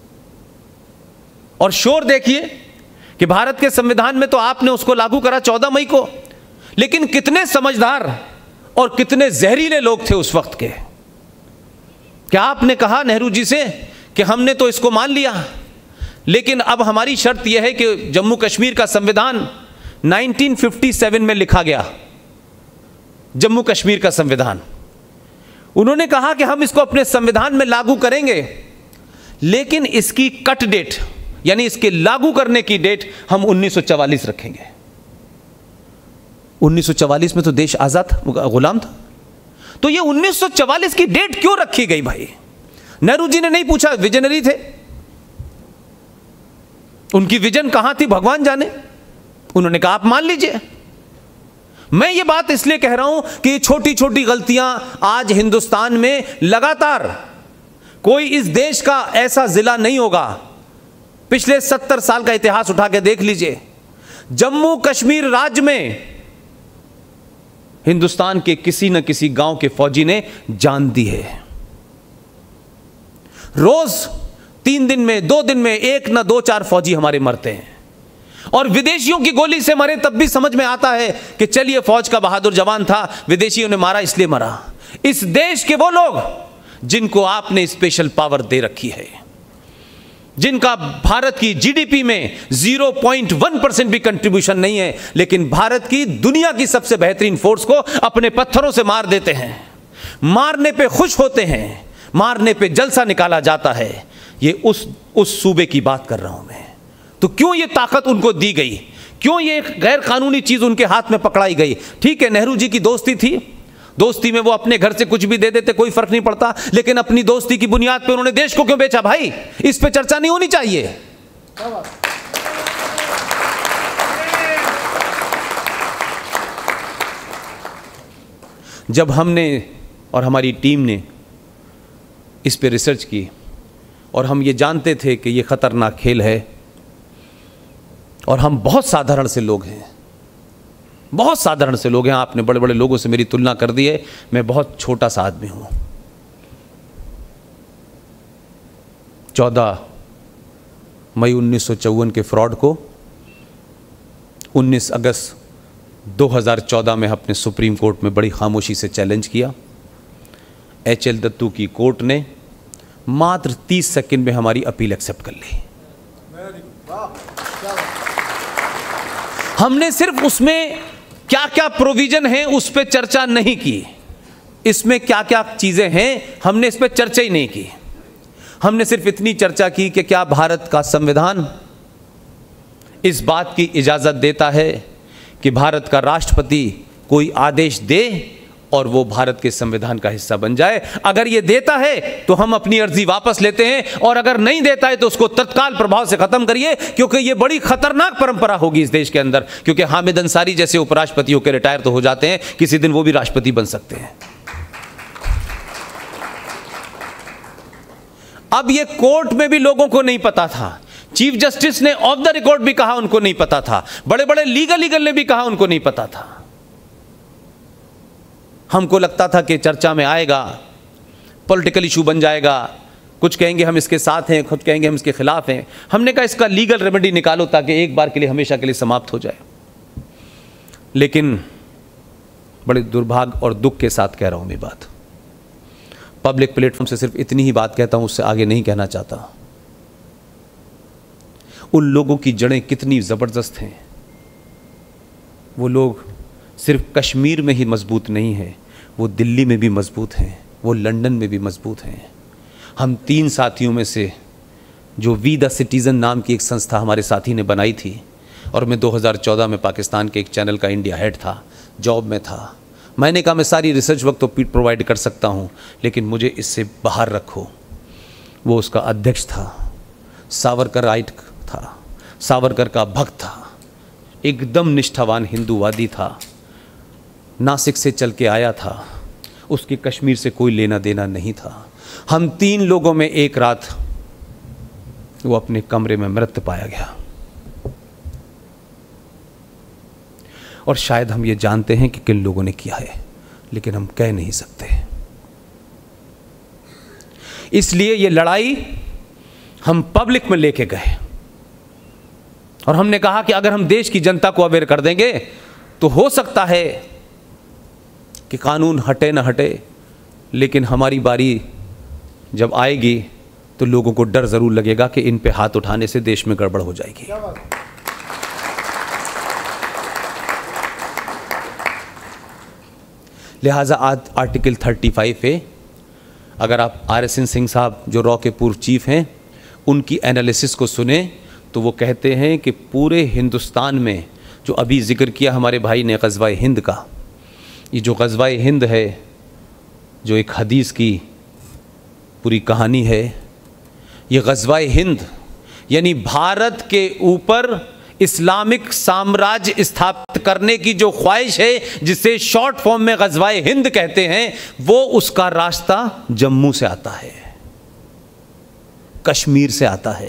और शोर देखिए कि भारत के संविधान में तो आपने उसको लागू करा चौदह मई को, लेकिन कितने समझदार और कितने जहरीले लोग थे उस वक्त के। क्या आपने कहा नेहरू जी से कि हमने तो इसको मान लिया, लेकिन अब हमारी शर्त यह है कि जम्मू कश्मीर का संविधान उन्नीस सौ सत्तावन में लिखा गया, जम्मू कश्मीर का संविधान, उन्होंने कहा कि हम इसको अपने संविधान में लागू करेंगे, लेकिन इसकी कट डेट, यानी इसके लागू करने की डेट हम उन्नीस सौ चवालीस रखेंगे। उन्नीस सौ चवालीस में तो देश आजाद था, गुलाम था। तो ये उन्नीस सौ चवालीस की डेट क्यों रखी गई भाई? नेहरू जी ने नहीं पूछा, विजनरी थे, उनकी विजन कहां थी भगवान जाने, उन्होंने कहा आप मान लीजिए। मैं ये बात इसलिए कह रहा हूं कि छोटी छोटी गलतियां आज हिंदुस्तान में लगातार, कोई इस देश का ऐसा जिला नहीं होगा, पिछले सत्तर साल का इतिहास उठा के देख लीजिए, जम्मू कश्मीर राज्य में हिंदुस्तान के किसी न किसी गांव के फौजी ने जान दी है। रोज तीन दिन में, दो दिन में एक न दो चार फौजी हमारे मरते हैं, और विदेशियों की गोली से मरे तब भी समझ में आता है कि चलिए फौज का बहादुर जवान था, विदेशियों ने मारा इसलिए मरा। इस देश के वो लोग जिनको आपने स्पेशल पावर दे रखी है, जिनका भारत की जीडीपी में ज़ीरो पॉइंट वन परसेंट भी कंट्रीब्यूशन नहीं है, लेकिन भारत की, दुनिया की सबसे बेहतरीन फोर्स को अपने पत्थरों से मार देते हैं, मारने पे खुश होते हैं, मारने पे जलसा निकाला जाता है। ये उस उस सूबे की बात कर रहा हूं मैं। तो क्यों ये ताकत उनको दी गई? क्यों ये गैर कानूनी चीज उनके हाथ में पकड़ाई गई? ठीक है, नेहरू जी की दोस्ती थी, दोस्ती में वो अपने घर से कुछ भी दे देते, कोई फर्क नहीं पड़ता, लेकिन अपनी दोस्ती की बुनियाद पे उन्होंने देश को क्यों बेचा भाई? इस पे चर्चा नहीं होनी चाहिए। जब हमने और हमारी टीम ने इस पे रिसर्च की और हम ये जानते थे कि ये खतरनाक खेल है, और हम बहुत साधारण से लोग हैं, बहुत साधारण से लोग हैं, आपने बड़े बड़े लोगों से मेरी तुलना कर दी है, मैं बहुत छोटा सा आदमी हूं। चौदह मई उन्नीस सौ चौवन के फ्रॉड को उन्नीस अगस्त दो हज़ार चौदह में अपने सुप्रीम कोर्ट में बड़ी खामोशी से चैलेंज किया। एच एल दत्तू की कोर्ट ने मात्र तीस सेकंड में हमारी अपील एक्सेप्ट कर ली। हमने सिर्फ उसमें क्या क्या प्रोविजन है उस पर चर्चा नहीं की, इसमें क्या क्या चीजें हैं हमने इस पर चर्चा ही नहीं की। हमने सिर्फ इतनी चर्चा की कि क्या भारत का संविधान इस बात की इजाजत देता है कि भारत का राष्ट्रपति कोई आदेश दे और वो भारत के संविधान का हिस्सा बन जाए। अगर ये देता है तो हम अपनी अर्जी वापस लेते हैं, और अगर नहीं देता है तो उसको तत्काल प्रभाव से खत्म करिए, क्योंकि ये बड़ी खतरनाक परंपरा होगी इस देश के अंदर। क्योंकि हामिद अंसारी जैसे उपराष्ट्रपति होकर रिटायर तो हो जाते हैं, किसी दिन वो भी राष्ट्रपति बन सकते हैं। अब ये कोर्ट में भी लोगों को नहीं पता था, चीफ जस्टिस ने ऑफ द रिकॉर्ड भी कहा उनको नहीं पता था, बड़े बड़े लीगल लीगल ने भी कहा उनको नहीं पता था। हमको लगता था कि चर्चा में आएगा, पॉलिटिकल इशू बन जाएगा, कुछ कहेंगे हम इसके साथ हैं, खुद कहेंगे हम इसके खिलाफ हैं। हमने कहा इसका लीगल रेमेडी निकालो ताकि एक बार के लिए हमेशा के लिए समाप्त हो जाए। लेकिन बड़े दुर्भाग्य और दुख के साथ कह रहा हूं मैं बात, पब्लिक प्लेटफॉर्म से सिर्फ इतनी ही बात कहता हूं, उससे आगे नहीं कहना चाहता। उन लोगों की जड़ें कितनी ज़बरदस्त हैं। वो लोग सिर्फ कश्मीर में ही मजबूत नहीं हैं, वो दिल्ली में भी मजबूत हैं, वो लंदन में भी मजबूत हैं। हम तीन साथियों में से जो वी द सिटीज़न नाम की एक संस्था हमारे साथी ने बनाई थी, और मैं दो हज़ार चौदह में पाकिस्तान के एक चैनल का इंडिया हेड था, जॉब में था। मैंने कहा मैं सारी रिसर्च वक्त तो प्रोवाइड कर सकता हूँ, लेकिन मुझे इससे बाहर रखो। वो उसका अध्यक्ष था, सावरकर राइट था, सावरकर का भक्त था, एकदम निष्ठावान हिंदूवादी था, नासिक से चल के आया था, उसके कश्मीर से कोई लेना देना नहीं था। हम तीन लोगों में एक रात वो अपने कमरे में मृत पाया गया। और शायद हम ये जानते हैं कि किन लोगों ने किया है, लेकिन हम कह नहीं सकते। इसलिए ये लड़ाई हम पब्लिक में लेके गए, और हमने कहा कि अगर हम देश की जनता को अवेयर कर देंगे तो हो सकता है कि कानून हटे ना हटे, लेकिन हमारी बारी जब आएगी तो लोगों को डर जरूर लगेगा कि इन पे हाथ उठाने से देश में गड़बड़ हो जाएगी। लिहाजा आज आर्टिकल पैंतीस है, अगर आप आर एस एन सिंह साहब जो रॉ के पूर्व चीफ हैं उनकी एनालिसिस को सुने तो वो कहते हैं कि पूरे हिंदुस्तान में, जो अभी जिक्र किया हमारे भाई ने ग़ज़वा-ए हिंद का, ये जो ग़ज़वा-ए हिंद है जो एक हदीस की पूरी कहानी है, ये ग़ज़वा-ए हिंद यानी भारत के ऊपर इस्लामिक साम्राज्य स्थापित करने की जो ख्वाहिश है, जिसे शॉर्ट फॉर्म में ग़ज़वा-ए हिंद कहते हैं, वो उसका रास्ता जम्मू से आता है, कश्मीर से आता है।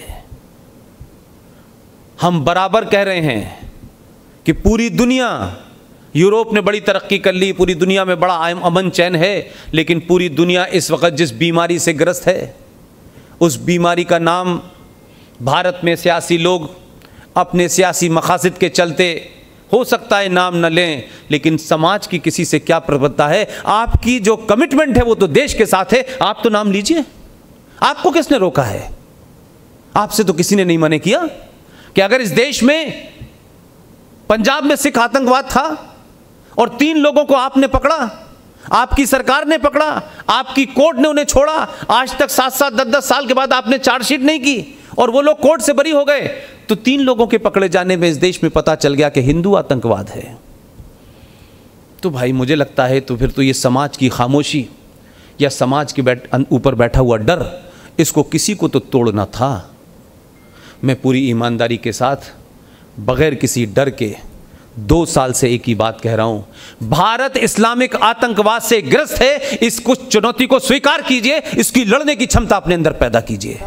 हम बराबर कह रहे हैं कि पूरी दुनिया, यूरोप ने बड़ी तरक्की कर ली, पूरी दुनिया में बड़ा अमन चैन है, लेकिन पूरी दुनिया इस वक्त जिस बीमारी से ग्रस्त है, उस बीमारी का नाम भारत में सियासी लोग अपने सियासी मकासद के चलते हो सकता है नाम न लें, लेकिन समाज की किसी से क्या प्रबद्धता है। आपकी जो कमिटमेंट है वो तो देश के साथ है, आप तो नाम लीजिए। आपको किसने रोका है? आपसे तो किसी ने नहीं मना किया कि अगर इस देश में पंजाब में सिख आतंकवाद था और तीन लोगों को आपने पकड़ा, आपकी सरकार ने पकड़ा, आपकी कोर्ट ने उन्हें छोड़ा, आज तक सात सात दस दस साल के बाद आपने चार्जशीट नहीं की और वो लोग कोर्ट से बरी हो गए, तो तीन लोगों के पकड़े जाने में इस देश में पता चल गया कि हिंदू आतंकवाद है। तो भाई मुझे लगता है तो फिर तो ये समाज की खामोशी या समाज के बैठ ऊपर बैठा हुआ डर, इसको किसी को तो तोड़ना था। मैं पूरी ईमानदारी के साथ बगैर किसी डर के दो साल से एक ही बात कह रहा हूं, भारत इस्लामिक आतंकवाद से ग्रस्त है। इस कुछ चुनौती को स्वीकार कीजिए, इसकी लड़ने की क्षमता अपने अंदर पैदा कीजिए।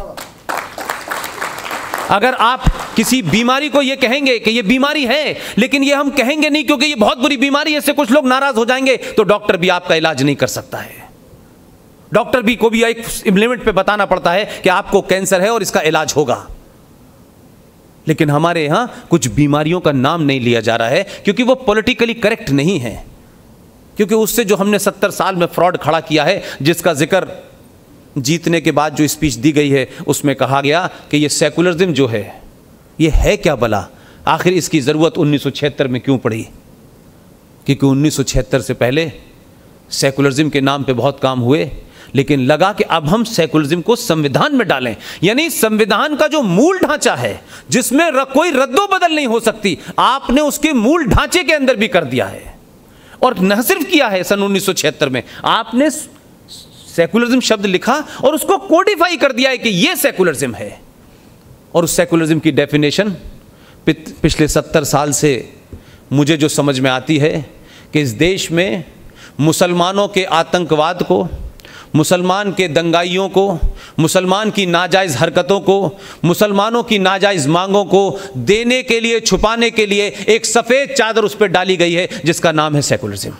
अगर आप किसी बीमारी को ये कहेंगे कि ये बीमारी है, लेकिन ये हम कहेंगे नहीं क्योंकि ये बहुत बुरी बीमारी है, इससे कुछ लोग नाराज हो जाएंगे, तो डॉक्टर भी आपका इलाज नहीं कर सकता है। डॉक्टर भी को भी एक लिमिट पे बताना पड़ता है कि आपको कैंसर है और इसका इलाज होगा। लेकिन हमारे यहां कुछ बीमारियों का नाम नहीं लिया जा रहा है क्योंकि वो पॉलिटिकली करेक्ट नहीं है, क्योंकि उससे जो हमने सत्तर साल में फ्रॉड खड़ा किया है, जिसका जिक्र जीतने के बाद जो स्पीच दी गई है उसमें कहा गया कि ये सेकुलरिज्म जो है ये है क्या भला, आखिर इसकी ज़रूरत उन्नीस सौ छिहत्तर में क्यों पड़ी? क्योंकि उन्नीस सौ छिहत्तर से पहले सेकुलरिज्म के नाम पे बहुत काम हुए, लेकिन लगा कि अब हम सेकुलरिज्म को संविधान में डालें, यानी संविधान का जो मूल ढांचा है जिसमें कोई रद्दो बदल नहीं हो सकती, आपने उसके मूल ढांचे के अंदर भी कर दिया है। और न सिर्फ किया है, सन उन्नीस सौ छिहत्तर में आपने सेकुलरिज्म शब्द लिखा और उसको कोडिफाई कर दिया है कि यह सेकुलरिज्म है। और उस सेकुलरिज्म की डेफिनेशन पिछले सत्तर साल से मुझे जो समझ में आती है कि इस देश में मुसलमानों के आतंकवाद को, मुसलमान के दंगाइयों को, मुसलमान की नाजायज़ हरकतों को, मुसलमानों की नाजायज़ मांगों को देने के लिए, छुपाने के लिए एक सफ़ेद चादर उस पर डाली गई है जिसका नाम है सेकुलरिज्म।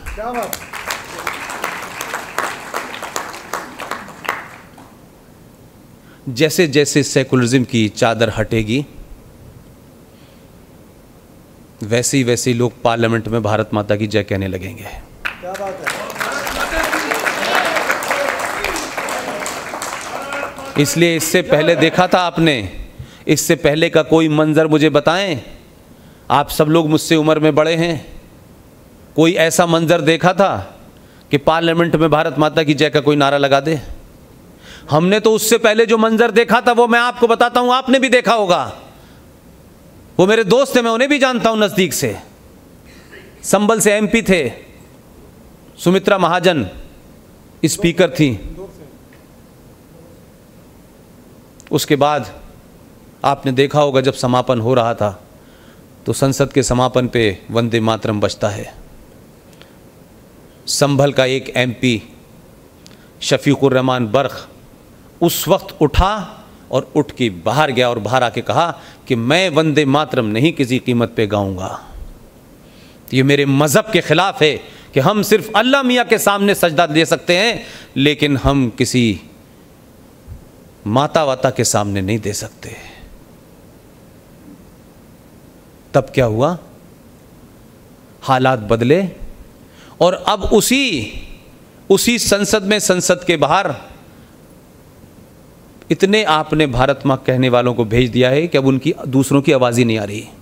जैसे जैसे सेकुलरिज्म की चादर हटेगी वैसे ही वैसे ही लोग पार्लियामेंट में भारत माता की जय कहने लगेंगे। क्या बात है। इसलिए इससे पहले देखा था आपने, इससे पहले का कोई मंजर मुझे बताएं, आप सब लोग मुझसे उम्र में बड़े हैं, कोई ऐसा मंजर देखा था कि पार्लियामेंट में भारत माता की जय का कोई नारा लगा दे? हमने तो उससे पहले जो मंजर देखा था वो मैं आपको बताता हूं, आपने भी देखा होगा। वो मेरे दोस्त हैं, मैं उन्हें भी जानता हूं नजदीक से। संभल से एमपी थे, सुमित्रा महाजन स्पीकर थी। उसके बाद आपने देखा होगा जब समापन हो रहा था तो संसद के समापन पे वंदे मातरम बजता है। संभल का एक एमपी शफीकुर रहमान बर्ख उस वक्त उठा और उठ के बाहर गया और बाहर आके कहा कि मैं वंदे मातरम नहीं किसी कीमत पे गाऊंगा, ये मेरे मज़हब के ख़िलाफ़ है कि हम सिर्फ अल्लाह मियाँ के सामने सजदा दे सकते हैं लेकिन हम किसी माता वाता के सामने नहीं दे सकते। तब क्या हुआ, हालात बदले और अब उसी उसी संसद में, संसद के बाहर इतने आपने भारत माँ कहने वालों को भेज दिया है कि अब उनकी दूसरों की आवाज़ ही नहीं आ रही।